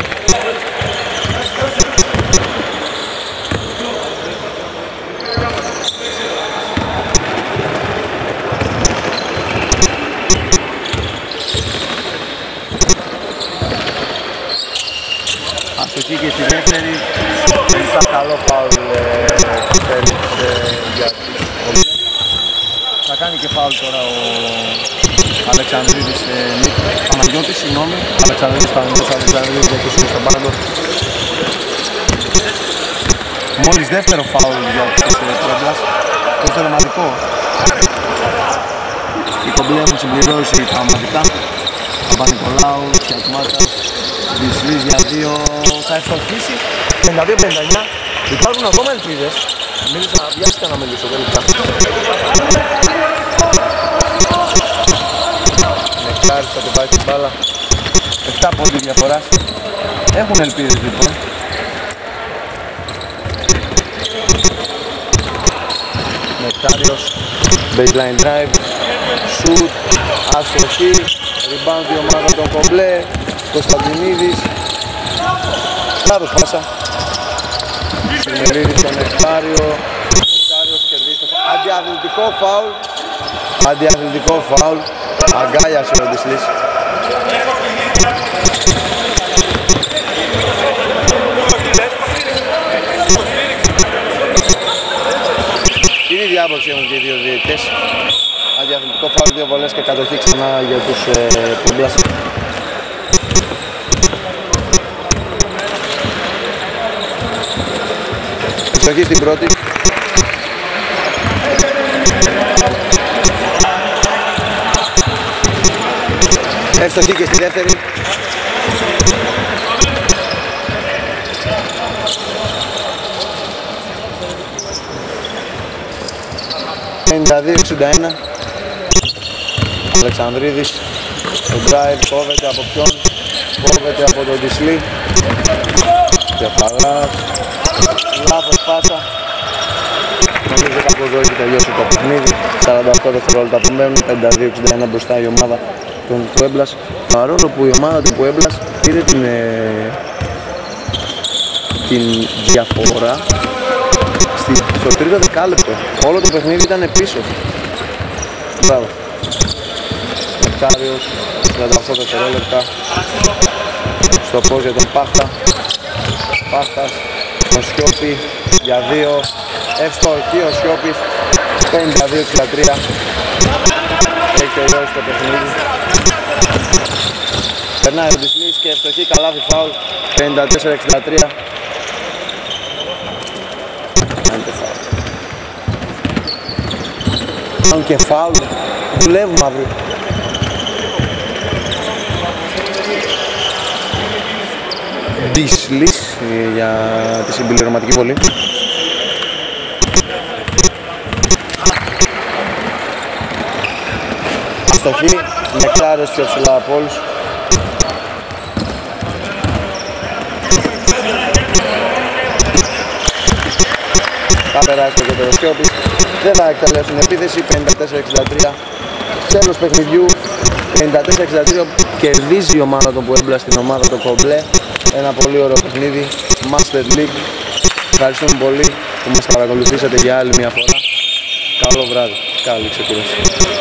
Αστοχή και στη δεύτερη. Ήταν καλό φάουλ για τους Κομπλέ. Θα κάνει και φάουλ τώρα ο Αλεξανδρίδης, Παναγιώτης, συγγνώμη, Αλεξανδρίδης Παναγιώτης, Αλεξανδρίδης διακοσύνη στον πάγκο. Μόλις δεύτερο φάουλ για τους Κουέμπλας, δεύτερο ομαδικό. Οι Κομπλέ έχουν συμπληρώσει πραγματικά. Παπα-Νικολάου, Κιακμάτας, Δυσλής για δύο, θα ευστοχίσει. πενήντα δύο πενήντα εννιά, υπάρχουν ακόμα ελπίδες. Μίλησα, βιάστηκα να μιλήσω τελικά. Νεκτάρης θα το πάει στην μπάλα. επτά πόντοι διαφοράς. Έχουν ελπίδες λοιπόν. Νεκτάριος, baseline drive, shoot, αστοχή, rebound η ομάδα των Κομπλέ, Κωνσταντινίδης, λάθος πάσα. Σιμελίδης στον Νεκτάριο, Νεκτάριος κερδίζει το φάουλ. Αντιαθλητικό φάουλ, αντιαθλητικό φάουλ, αγκάλιασε ο Ντισλής. Η ίδια άποψη έχουν και οι δύο διαιτητές. Αντιαθλητικό φάουλ, δύο βολές και κατοχή ξανά για τους Κουέμπλας. Ευστοχή στην πρώτη. Ευστοχή και στη δεύτερη. πενήντα δύο εξήντα ένα. Αλεξανδρίδης. Το drive κόβεται από ποιον? Κόβεται από τον Τισλή. Κεφαλάς. Λάθος πάσα. Νομίζω κάπως εδώ έχει τελειώσει το παιχνίδι. σαράντα οκτώ δευτερόλεπτα που μένουν. πενήντα δύο εξήντα ένα μπροστά η ομάδα του Πουέμπλας. Παρόλο που η ομάδα του Πουέμπλας πήρε την, ε, την διαφορά στη, στο τρίτο δεκάλεπτο. Όλο το παιχνίδι ήταν πίσω. Μπράβο. Νεκτάριος, τριάντα οκτώ δευτερόλεπτα. Στο πώς για τον Πάχτα. Πάχτας, τον Σιώπη για δύο. Ευστοχή ο Σιώπης. πενήντα δύο εξήντα τρία. Έχει τελειώσει το παιχνίδι. Περνάει ο Τισλής και ευστοχή, καλάθι φάουλ. πενήντα τέσσερα εξήντα τρία. Κάνουν και φάουλ. Δουλεύουμε αύριο. Τισλής για τη συμπληρωματική βολή. Αστοχή, Νεκτάριος πιο ψηλά από όλους. Θα περάσει το Κετεροσιώπης. Δεν θα εκτελέσουν επίθεση. πενήντα τέσσερα εξήντα τρία. Τέλος παιχνιδιού. πενήντα τέσσερα εξήντα τρία. Κερδίζει η ομάδα των Πουέμπλα στην ομάδα των Κομπλέ. Ένα πολύ ωραίο παιχνίδι. Master League. Ευχαριστούμε πολύ που μας παρακολουθήσατε για άλλη μια φορά. Καλό βράδυ. Καλή ξεκούραση.